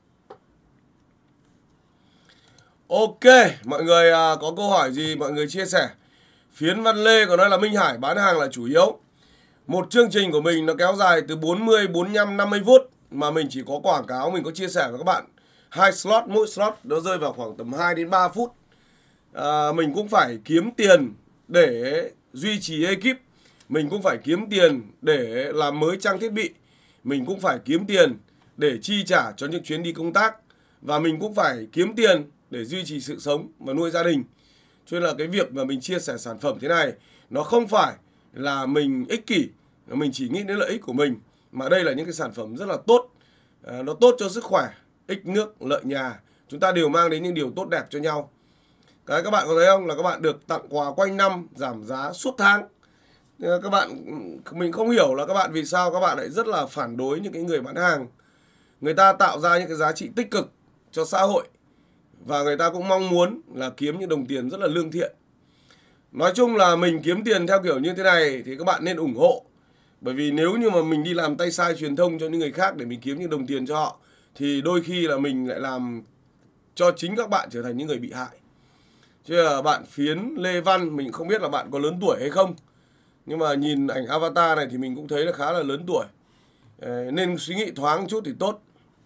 Ok, mọi người à, có câu hỏi gì mọi người chia sẻ. Phiến Văn Lê có nói là Minh Hải bán hàng là chủ yếu. Một chương trình của mình nó kéo dài từ bốn mươi, bốn mươi lăm, năm mươi phút mà mình chỉ có quảng cáo, mình có chia sẻ với các bạn hai slot, mỗi slot nó rơi vào khoảng tầm hai đến ba phút. À, mình cũng phải kiếm tiền để duy trì ekip, mình cũng phải kiếm tiền để làm mới trang thiết bị, mình cũng phải kiếm tiền để chi trả cho những chuyến đi công tác, và mình cũng phải kiếm tiền để duy trì sự sống và nuôi gia đình. Cho nên là cái việc mà mình chia sẻ sản phẩm thế này nó không phải là mình ích kỷ, mình chỉ nghĩ đến lợi ích của mình, mà đây là những cái sản phẩm rất là tốt. À, nó tốt cho sức khỏe, ích nước, lợi nhà. Chúng ta đều mang đến những điều tốt đẹp cho nhau. Cái các bạn có thấy không, là các bạn được tặng quà quanh năm, giảm giá suốt tháng. Các bạn, mình không hiểu là các bạn vì sao các bạn lại rất là phản đối những cái người bán hàng. Người ta tạo ra những cái giá trị tích cực cho xã hội, và người ta cũng mong muốn là kiếm những đồng tiền rất là lương thiện. Nói chung là mình kiếm tiền theo kiểu như thế này thì các bạn nên ủng hộ. Bởi vì nếu như mà mình đi làm tay sai truyền thông cho những người khác để mình kiếm những đồng tiền cho họ, thì đôi khi là mình lại làm cho chính các bạn trở thành những người bị hại. Chứ là bạn Phiến Lê Văn, mình không biết là bạn có lớn tuổi hay không, nhưng mà nhìn ảnh avatar này thì mình cũng thấy là khá là lớn tuổi. Nên suy nghĩ thoáng chút thì tốt.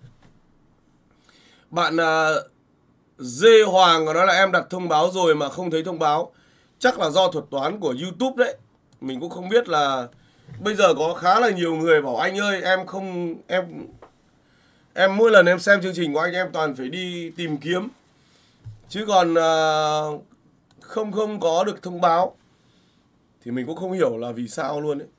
Bạn uh, Dê Hoàng có nói là em đặt thông báo rồi mà không thấy thông báo. Chắc là do thuật toán của YouTube đấy. Mình cũng không biết là bây giờ có khá là nhiều người bảo anh ơi em không em em mỗi lần em xem chương trình của anh em toàn phải đi tìm kiếm, chứ còn uh, không không có được thông báo. Thì mình cũng không hiểu là vì sao luôn đấy.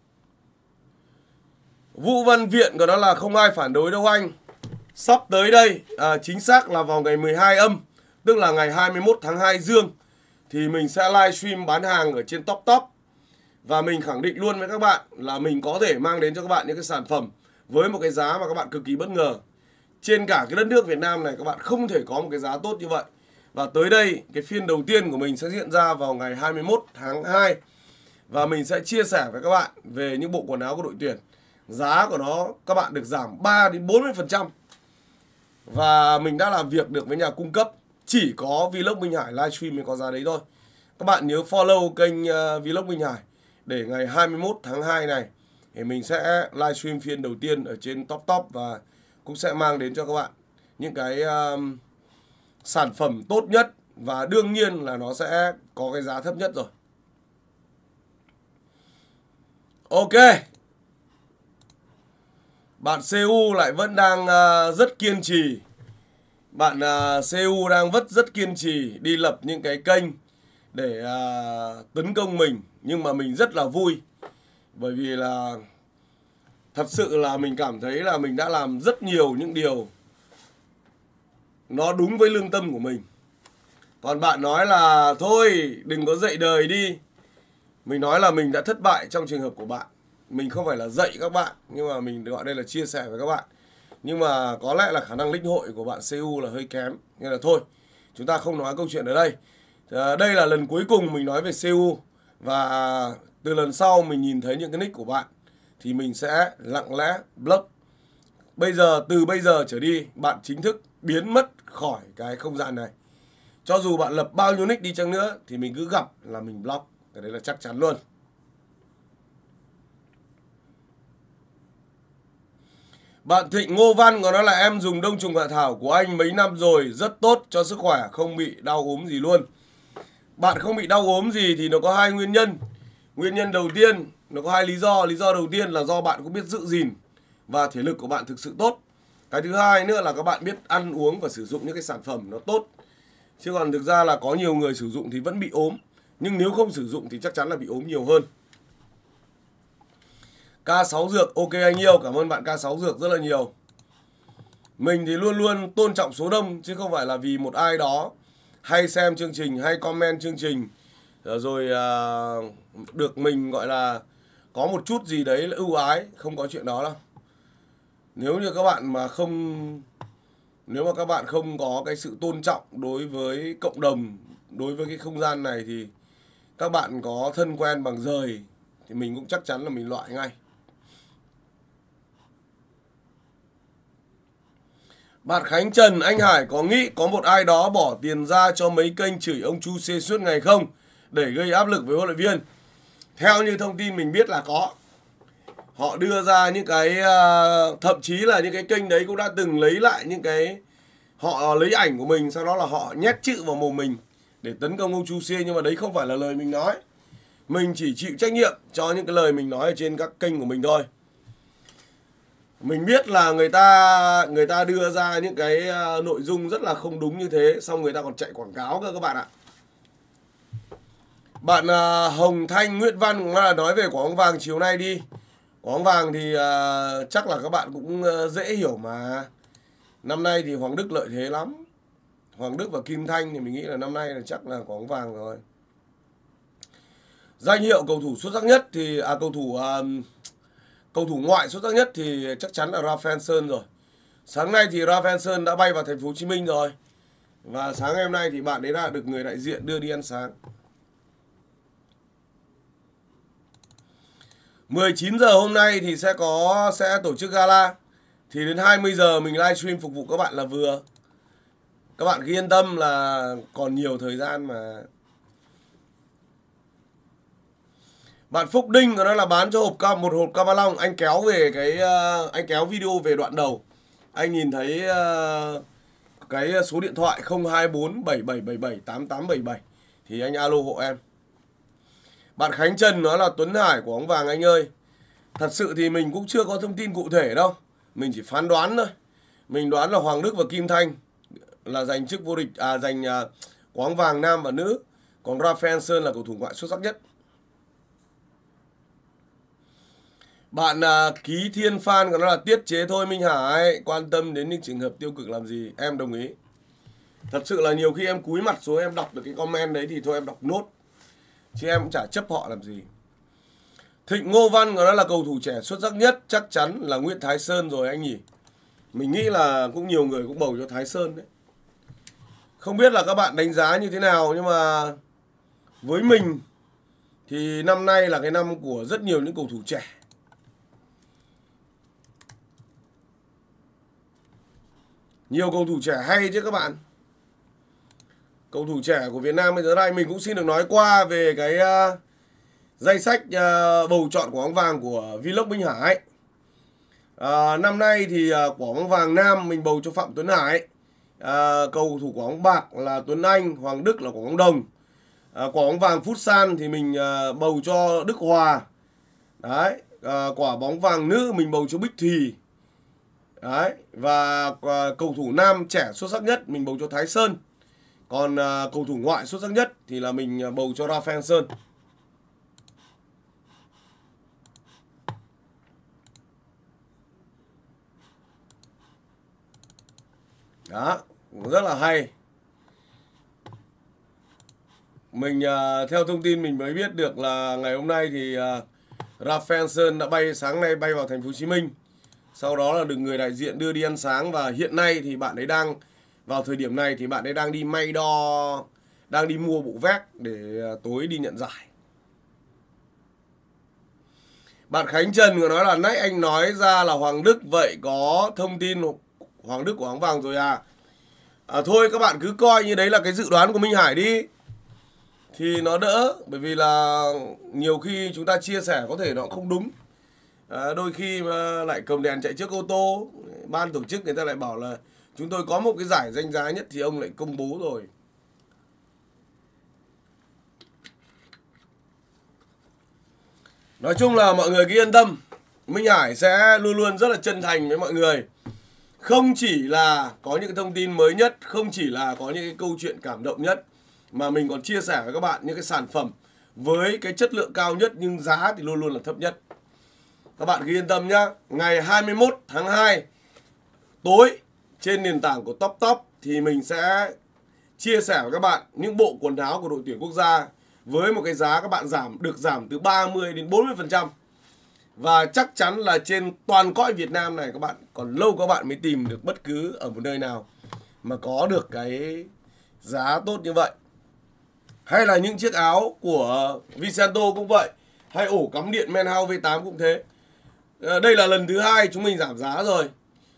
Vũ Văn Viện của nó là không ai phản đối đâu anh. Sắp tới đây, à, chính xác là vào ngày mười hai âm, tức là ngày hai mươi mốt tháng hai dương, thì mình sẽ livestream bán hàng ở trên Top Top. Và mình khẳng định luôn với các bạn là mình có thể mang đến cho các bạn những cái sản phẩm với một cái giá mà các bạn cực kỳ bất ngờ. Trên cả cái đất nước Việt Nam này các bạn không thể có một cái giá tốt như vậy. Và tới đây, cái phiên đầu tiên của mình sẽ diễn ra vào ngày hai mươi mốt tháng hai. Và mình sẽ chia sẻ với các bạn về những bộ quần áo của đội tuyển. Giá của nó các bạn được giảm ba đến bốn mươi phần trăm. Và mình đã làm việc được với nhà cung cấp. Chỉ có Vlog Minh Hải livestream mới có giá đấy thôi. Các bạn nhớ follow kênh uh, Vlog Minh Hải để ngày hai mươi mốt tháng hai này thì mình sẽ livestream phiên đầu tiên ở trên Top Top, và cũng sẽ mang đến cho các bạn những cái uh, sản phẩm tốt nhất, và đương nhiên là nó sẽ có cái giá thấp nhất rồi. Ok. Bạn xê u lại vẫn đang uh, rất kiên trì. Bạn uh, xê u đang vẫn rất kiên trì đi lập những cái kênh để uh, tấn công mình. Nhưng mà mình rất là vui. Bởi vì là thật sự là mình cảm thấy là mình đã làm rất nhiều những điều nó đúng với lương tâm của mình. Còn bạn nói là thôi đừng có dạy đời đi. Mình nói là mình đã thất bại trong trường hợp của bạn. Mình không phải là dạy các bạn, nhưng mà mình gọi đây là chia sẻ với các bạn. Nhưng mà có lẽ là khả năng lĩnh hội của bạn xê u là hơi kém. Nên là thôi, chúng ta không nói câu chuyện ở đây. à, Đây là lần cuối cùng mình nói về xê u. Và từ lần sau mình nhìn thấy những cái nick của bạn thì mình sẽ lặng lẽ block. Bây giờ, từ bây giờ trở đi, bạn chính thức biến mất khỏi cái không gian này. Cho dù bạn lập bao nhiêu nick đi chăng nữa thì mình cứ gặp là mình block. Cái đấy là chắc chắn luôn. Bạn Thịnh Ngô Văn có nói là em dùng đông trùng hạ thảo của anh mấy năm rồi, rất tốt cho sức khỏe, không bị đau ốm gì luôn. Bạn không bị đau ốm gì thì nó có hai nguyên nhân. Nguyên nhân đầu tiên, nó có hai lý do. Lý do đầu tiên là do bạn cũng biết giữ gìn và thể lực của bạn thực sự tốt. Cái thứ hai nữa là các bạn biết ăn uống và sử dụng những cái sản phẩm nó tốt. Chứ còn thực ra là có nhiều người sử dụng thì vẫn bị ốm. Nhưng nếu không sử dụng thì chắc chắn là bị ốm nhiều hơn. K sáu Dược, ok anh yêu, cảm ơn bạn K sáu Dược rất là nhiều. Mình thì luôn luôn tôn trọng số đông, chứ không phải là vì một ai đó hay xem chương trình, hay comment chương trình, rồi à, được mình gọi là có một chút gì đấy là ưu ái. Không có chuyện đó đâu. Nếu như các bạn mà không Nếu mà các bạn không có cái sự tôn trọng đối với cộng đồng, đối với cái không gian này, thì các bạn có thân quen bằng rời thì mình cũng chắc chắn là mình loại ngay. Bạn Khánh Trần, anh Hải có nghĩ có một ai đó bỏ tiền ra cho mấy kênh chửi ông Chu Xê suốt ngày không, để gây áp lực với huấn luyện viên? Theo như thông tin mình biết là có. Họ đưa ra những cái, thậm chí là những cái kênh đấy cũng đã từng lấy lại những cái, họ lấy ảnh của mình, sau đó là họ nhét chữ vào mồm mình để tấn công ông Chu Xê. Nhưng mà đấy không phải là lời mình nói. Mình chỉ chịu trách nhiệm cho những cái lời mình nói ở trên các kênh của mình thôi. Mình biết là người ta người ta đưa ra những cái nội dung rất là không đúng như thế, xong người ta còn chạy quảng cáo cơ các bạn ạ. Bạn uh, Hồng Thanh Nguyễn Văn cũng là nói về quả bóng vàng chiều nay đi. Quả bóng vàng thì uh, chắc là các bạn cũng uh, dễ hiểu mà. Năm nay thì Hoàng Đức lợi thế lắm. Hoàng Đức và Kim Thanh thì mình nghĩ là năm nay là chắc là quả bóng vàng rồi. Danh hiệu cầu thủ xuất sắc nhất thì à cầu thủ uh, cầu thủ ngoại xuất sắc nhất thì chắc chắn là Rafael Sơn rồi. Sáng nay thì Rafael Sơn đã bay vào thành phố Hồ Chí Minh rồi. Và sáng ngày hôm nay thì bạn ấy đã được người đại diện đưa đi ăn sáng. mười chín giờ hôm nay thì sẽ có sẽ tổ chức gala. Thì đến hai mươi giờ mình livestream phục vụ các bạn là vừa. Các bạn cứ yên tâm là còn nhiều thời gian mà. Bạn Phúc Đinh có nói là bán cho hộp cam một hộp cam Ba Long, anh kéo về cái uh, anh kéo video về đoạn đầu. Anh nhìn thấy uh, cái số điện thoại không hai bốn bảy bảy bảy bảy tám tám bảy bảy thì anh alo hộ em. Bạn Khánh Trần nói là Tuấn Hải của bóng vàng anh ơi. Thật sự thì mình cũng chưa có thông tin cụ thể đâu. Mình chỉ phán đoán thôi. Mình đoán là Hoàng Đức và Kim Thanh là giành chức vô địch, à giành uh, quả bóng vàng nam và nữ. Còn Rafael Sơn là cầu thủ ngoại xuất sắc nhất. Bạn uh, Ký Thiên Phan còn nói là tiết chế thôi Minh Hải, quan tâm đến những trường hợp tiêu cực làm gì. Em đồng ý. Thật sự là nhiều khi em cúi mặt xuống em đọc được cái comment đấy thì thôi em đọc nốt, chứ em cũng chả chấp họ làm gì. Thịnh Ngô Văn còn nói là cầu thủ trẻ xuất sắc nhất chắc chắn là Nguyễn Thái Sơn rồi anh nhỉ. Mình nghĩ là cũng nhiều người cũng bầu cho Thái Sơn đấy. Không biết là các bạn đánh giá như thế nào, nhưng mà với mình thì năm nay là cái năm của rất nhiều những cầu thủ trẻ. Nhiều cầu thủ trẻ hay chứ các bạn. Cầu thủ trẻ của Việt Nam bây giờ đây mình cũng xin được nói qua về cái uh, danh sách uh, bầu chọn quả bóng vàng của Vlog Minh Hải. Uh, năm nay thì uh, quả bóng vàng nam mình bầu cho Phạm Tuấn Hải. Uh, cầu thủ quả bóng bạc là Tuấn Anh, Hoàng Đức là quả bóng đồng. Uh, quả bóng vàng Futsal thì mình uh, bầu cho Đức Hòa. Đấy, uh, quả bóng vàng nữ mình bầu cho Bích Thùy. Đấy, và uh, cầu thủ nam trẻ xuất sắc nhất mình bầu cho Thái Sơn. Còn uh, cầu thủ ngoại xuất sắc nhất thì là mình uh, bầu cho Rafael Sơn. Đó, rất là hay. Mình uh, theo thông tin mình mới biết được là ngày hôm nay thì uh, Rafael Sơn đã bay sáng nay bay vào thành phố Hồ Chí Minh. Sau đó là được người đại diện đưa đi ăn sáng, và hiện nay thì bạn ấy đang vào thời điểm này thì bạn ấy đang đi may đo, đang đi mua bộ vest để uh, tối đi nhận giải. Bạn Khánh Trần có nói là nãy anh nói ra là Hoàng Đức, vậy có thông tin Hoàng Đức của bóng vàng rồi à? À thôi các bạn cứ coi như đấy là cái dự đoán của Minh Hải đi thì nó đỡ, bởi vì là nhiều khi chúng ta chia sẻ có thể nó không đúng. À, đôi khi mà lại cầm đèn chạy trước ô tô, ban tổ chức người ta lại bảo là chúng tôi có một cái giải danh giá nhất thì ông lại công bố rồi. Nói chung là mọi người cứ yên tâm, Minh Hải sẽ luôn luôn rất là chân thành với mọi người. Không chỉ là có những thông tin mới nhất, không chỉ là có những cái câu chuyện cảm động nhất, mà mình còn chia sẻ với các bạn những cái sản phẩm với cái chất lượng cao nhất nhưng giá thì luôn luôn là thấp nhất. Các bạn cứ yên tâm nhá. Ngày hai mươi mốt tháng hai tối trên nền tảng của Top Top thì mình sẽ chia sẻ với các bạn những bộ quần áo của đội tuyển quốc gia với một cái giá các bạn giảm được giảm từ ba mươi đến bốn mươi phần trăm. Và chắc chắn là trên toàn cõi Việt Nam này các bạn còn lâu các bạn mới tìm được bất cứ ở một nơi nào mà có được cái giá tốt như vậy. Hay là những chiếc áo của Visanto cũng vậy, hay ổ cắm điện Manhouse V tám cũng thế. Đây là lần thứ hai chúng mình giảm giá rồi.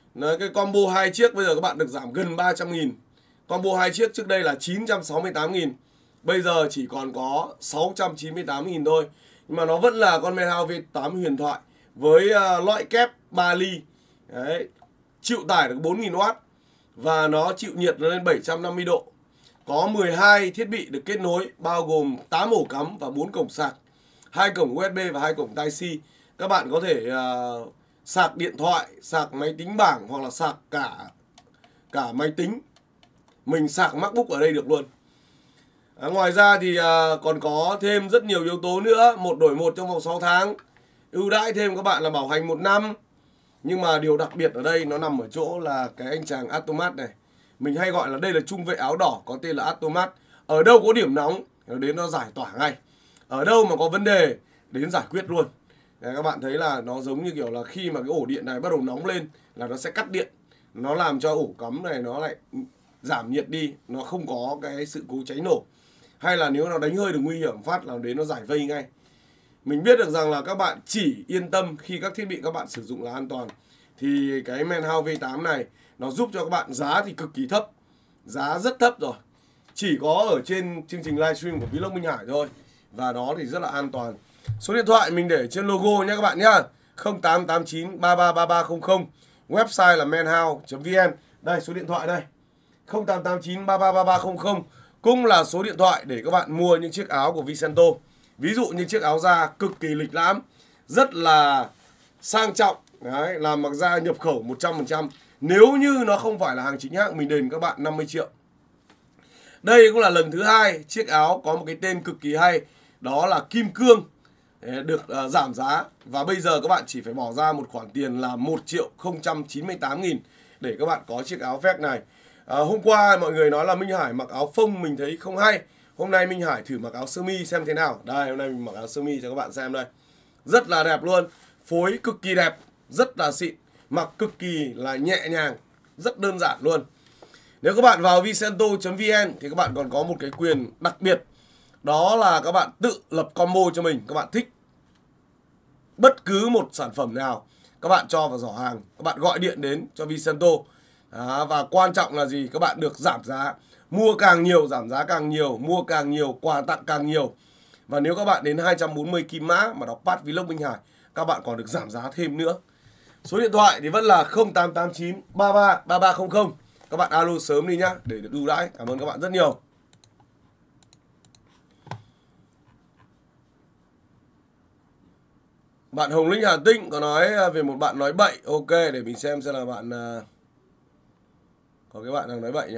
Đấy, cái combo hai chiếc bây giờ các bạn được giảm gần ba trăm nghìn. Combo hai chiếc trước đây là chín trăm sáu mươi tám nghìn, bây giờ chỉ còn có sáu trăm chín mươi tám nghìn thôi. Nhưng mà nó vẫn là con Manhouse V tám huyền thoại với uh, loại kép ba ly. Đấy, chịu tải được bốn nghìn oát và nó chịu nhiệt lên bảy trăm năm mươi độ. Có mười hai thiết bị được kết nối bao gồm tám ổ cắm và bốn cổng sạc, hai cổng u ét bê và hai cổng Type-C. Các bạn có thể uh, sạc điện thoại, sạc máy tính bảng hoặc là sạc cả cả máy tính. Mình sạc MacBook ở đây được luôn. À, ngoài ra thì à, còn có thêm rất nhiều yếu tố nữa. Một đổi một trong vòng sáu tháng. Ưu đãi thêm các bạn là bảo hành một năm. Nhưng mà điều đặc biệt ở đây nó nằm ở chỗ là cái anh chàng Automat này. Mình hay gọi là đây là trung vệ áo đỏ, có tên là Automat. Ở đâu có điểm nóng nó đến nó giải tỏa ngay. Ở đâu mà có vấn đề đến giải quyết luôn. Đấy, các bạn thấy là nó giống như kiểu là khi mà cái ổ điện này bắt đầu nóng lên là nó sẽ cắt điện. Nó làm cho ổ cắm này nó lại giảm nhiệt đi, nó không có cái sự cố cháy nổ. Hay là nếu nó đánh hơi được nguy hiểm phát là đến nó giải vây ngay. Mình biết được rằng là các bạn chỉ yên tâm khi các thiết bị các bạn sử dụng là an toàn. Thì cái Manhouse V tám này nó giúp cho các bạn, giá thì cực kỳ thấp, giá rất thấp rồi, chỉ có ở trên chương trình livestream của Vlog Minh Hải thôi. Và nó thì rất là an toàn. Số điện thoại mình để trên logo nhé các bạn nhá, không tám tám chín ba ba ba ba không không. Website là manhouse chấm vn. Đây số điện thoại đây, không tám tám chín ba ba ba ba không không. Cũng là số điện thoại để các bạn mua những chiếc áo của Vicento. Ví dụ như chiếc áo da cực kỳ lịch lãm, rất là sang trọng. Đấy, làm mặc da nhập khẩu một trăm phần trăm. Nếu như nó không phải là hàng chính hãng, mình đền các bạn năm mươi triệu. Đây cũng là lần thứ hai chiếc áo có một cái tên cực kỳ hay, đó là Kim Cương, được uh, giảm giá. Và bây giờ các bạn chỉ phải bỏ ra một khoản tiền là một triệu không trăm chín mươi tám nghìn để các bạn có chiếc áo vest này. À, hôm qua mọi người nói là Minh Hải mặc áo phông mình thấy không hay. Hôm nay Minh Hải thử mặc áo sơ mi xem thế nào. Đây, hôm nay mình mặc áo sơ mi cho các bạn xem đây. Rất là đẹp luôn. Phối cực kỳ đẹp, rất là xịn. Mặc cực kỳ là nhẹ nhàng, rất đơn giản luôn. Nếu các bạn vào vicento chấm vn thì các bạn còn có một cái quyền đặc biệt. Đó là các bạn tự lập combo cho mình. Các bạn thích bất cứ một sản phẩm nào, các bạn cho vào giỏ hàng, các bạn gọi điện đến cho Vicento. Đó, và quan trọng là gì? Các bạn được giảm giá. Mua càng nhiều giảm giá càng nhiều, mua càng nhiều quà tặng càng nhiều. Và nếu các bạn đến hai trăm bốn mươi kim mã mà đọc pass Vlog Minh Hải, các bạn còn được giảm giá thêm nữa. Số điện thoại thì vẫn là không tám tám chín ba ba ba ba không không. Các bạn alo sớm đi nhá để được ưu đãi. Cảm ơn các bạn rất nhiều. Bạn Hồng Linh Hà Tĩnh có nói về một bạn nói bậy. Ok, để mình xem xem là bạn có cái bạn nào nói bậy nhỉ.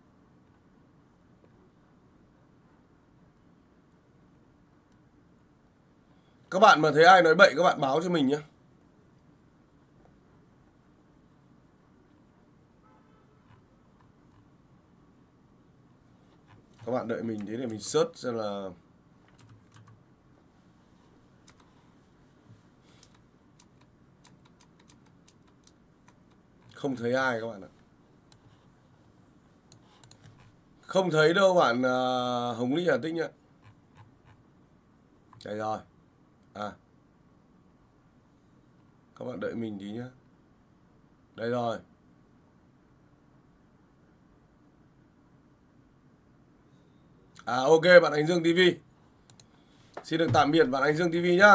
Các bạn mà thấy ai nói bậy các bạn báo cho mình nhé. Các bạn đợi mình thế để mình search xem là không thấy ai các bạn ạ. Không thấy đâu bạn uh, Hồng Linh Hà Tĩnh ạ. Đây rồi. À, các bạn đợi mình tí nhé. Đây rồi. À ok, bạn Ánh Dương ti vi. Xin được tạm biệt bạn Ánh Dương ti vi nhá.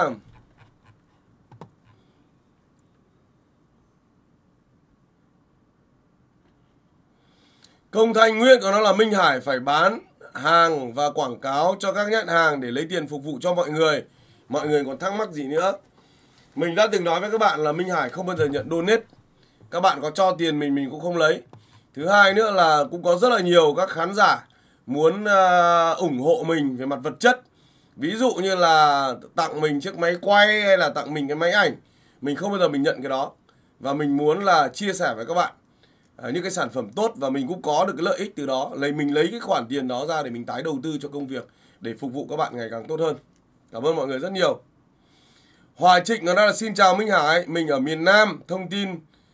Công Thanh Nguyễn của nó là Minh Hải phải bán hàng và quảng cáo cho các nhãn hàng để lấy tiền phục vụ cho mọi người. Mọi người còn thắc mắc gì nữa? Mình đã từng nói với các bạn là Minh Hải không bao giờ nhận donate. Các bạn có cho tiền mình, mình cũng không lấy. Thứ hai nữa là cũng có rất là nhiều các khán giả muốn uh, ủng hộ mình về mặt vật chất. Ví dụ như là tặng mình chiếc máy quay hay là tặng mình cái máy ảnh. Mình không bao giờ mình nhận cái đó. Và mình muốn là chia sẻ với các bạn uh, những cái sản phẩm tốt. Và mình cũng có được cái lợi ích từ đó. Lấy Mình lấy cái khoản tiền đó ra để mình tái đầu tư cho công việc, để phục vụ các bạn ngày càng tốt hơn. Cảm ơn mọi người rất nhiều. Hoài Trịnh nó nói là xin chào Minh Hải, mình ở miền Nam, thông tin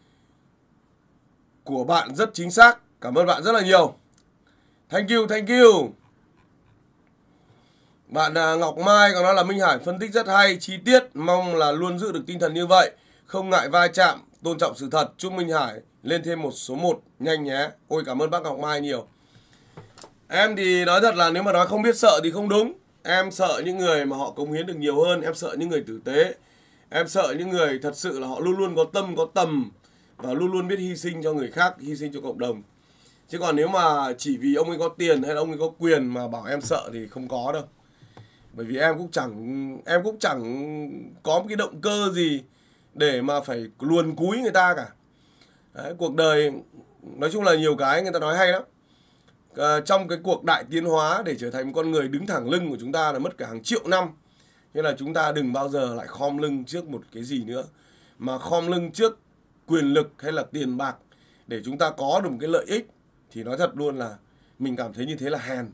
của bạn rất chính xác. Cảm ơn bạn rất là nhiều. Thank you, thank you. Bạn Ngọc Mai còn nói là Minh Hải phân tích rất hay, chi tiết, mong là luôn giữ được tinh thần như vậy, không ngại va chạm, tôn trọng sự thật. Chúc Minh Hải lên thêm một số một nhanh nhé. Ôi cảm ơn bác Ngọc Mai nhiều. Em thì nói thật là nếu mà nói không biết sợ thì không đúng. Em sợ những người mà họ cống hiến được nhiều hơn. Em sợ những người tử tế. Em sợ những người thật sự là họ luôn luôn có tâm, có tầm và luôn luôn biết hy sinh cho người khác, hy sinh cho cộng đồng. Chứ còn nếu mà chỉ vì ông ấy có tiền hay là ông ấy có quyền mà bảo em sợ thì không có đâu. Bởi vì em cũng chẳng em cũng chẳng có một cái động cơ gì để mà phải luồn cúi người ta cả. Đấy, cuộc đời nói chung là nhiều cái người ta nói hay lắm. À, trong cái cuộc đại tiến hóa để trở thành một con người đứng thẳng lưng của chúng ta là mất cả hàng triệu năm. Nên là chúng ta đừng bao giờ lại khom lưng trước một cái gì nữa, mà khom lưng trước quyền lực hay là tiền bạc để chúng ta có được một cái lợi ích thì nói thật luôn là mình cảm thấy như thế là hèn.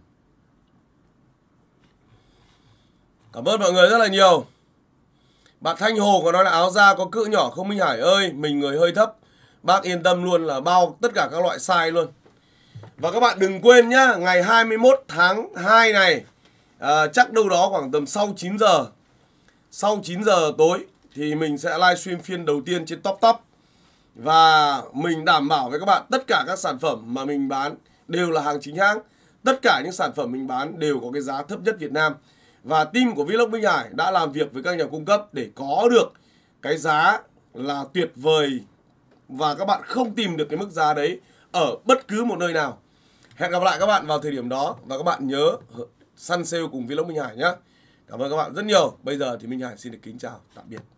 Cảm ơn mọi người rất là nhiều. Bạn Thanh Hồ có nói là áo da có cỡ nhỏ không Minh Hải ơi, mình người hơi thấp. Bác yên tâm luôn là bao tất cả các loại size luôn. Và các bạn đừng quên nhá, ngày hai mươi mốt tháng hai này, à, chắc đâu đó khoảng tầm sau chín giờ. Sau chín giờ tối thì mình sẽ livestream phiên đầu tiên trên Top Top. Và mình đảm bảo với các bạn tất cả các sản phẩm mà mình bán đều là hàng chính hãng. Tất cả những sản phẩm mình bán đều có cái giá thấp nhất Việt Nam. Và team của Vlog Minh Hải đã làm việc với các nhà cung cấp để có được cái giá là tuyệt vời. Và các bạn không tìm được cái mức giá đấy ở bất cứ một nơi nào. Hẹn gặp lại các bạn vào thời điểm đó. Và các bạn nhớ săn sale cùng Vlog Minh Hải nhé. Cảm ơn các bạn rất nhiều. Bây giờ thì Minh Hải xin được kính chào. Tạm biệt.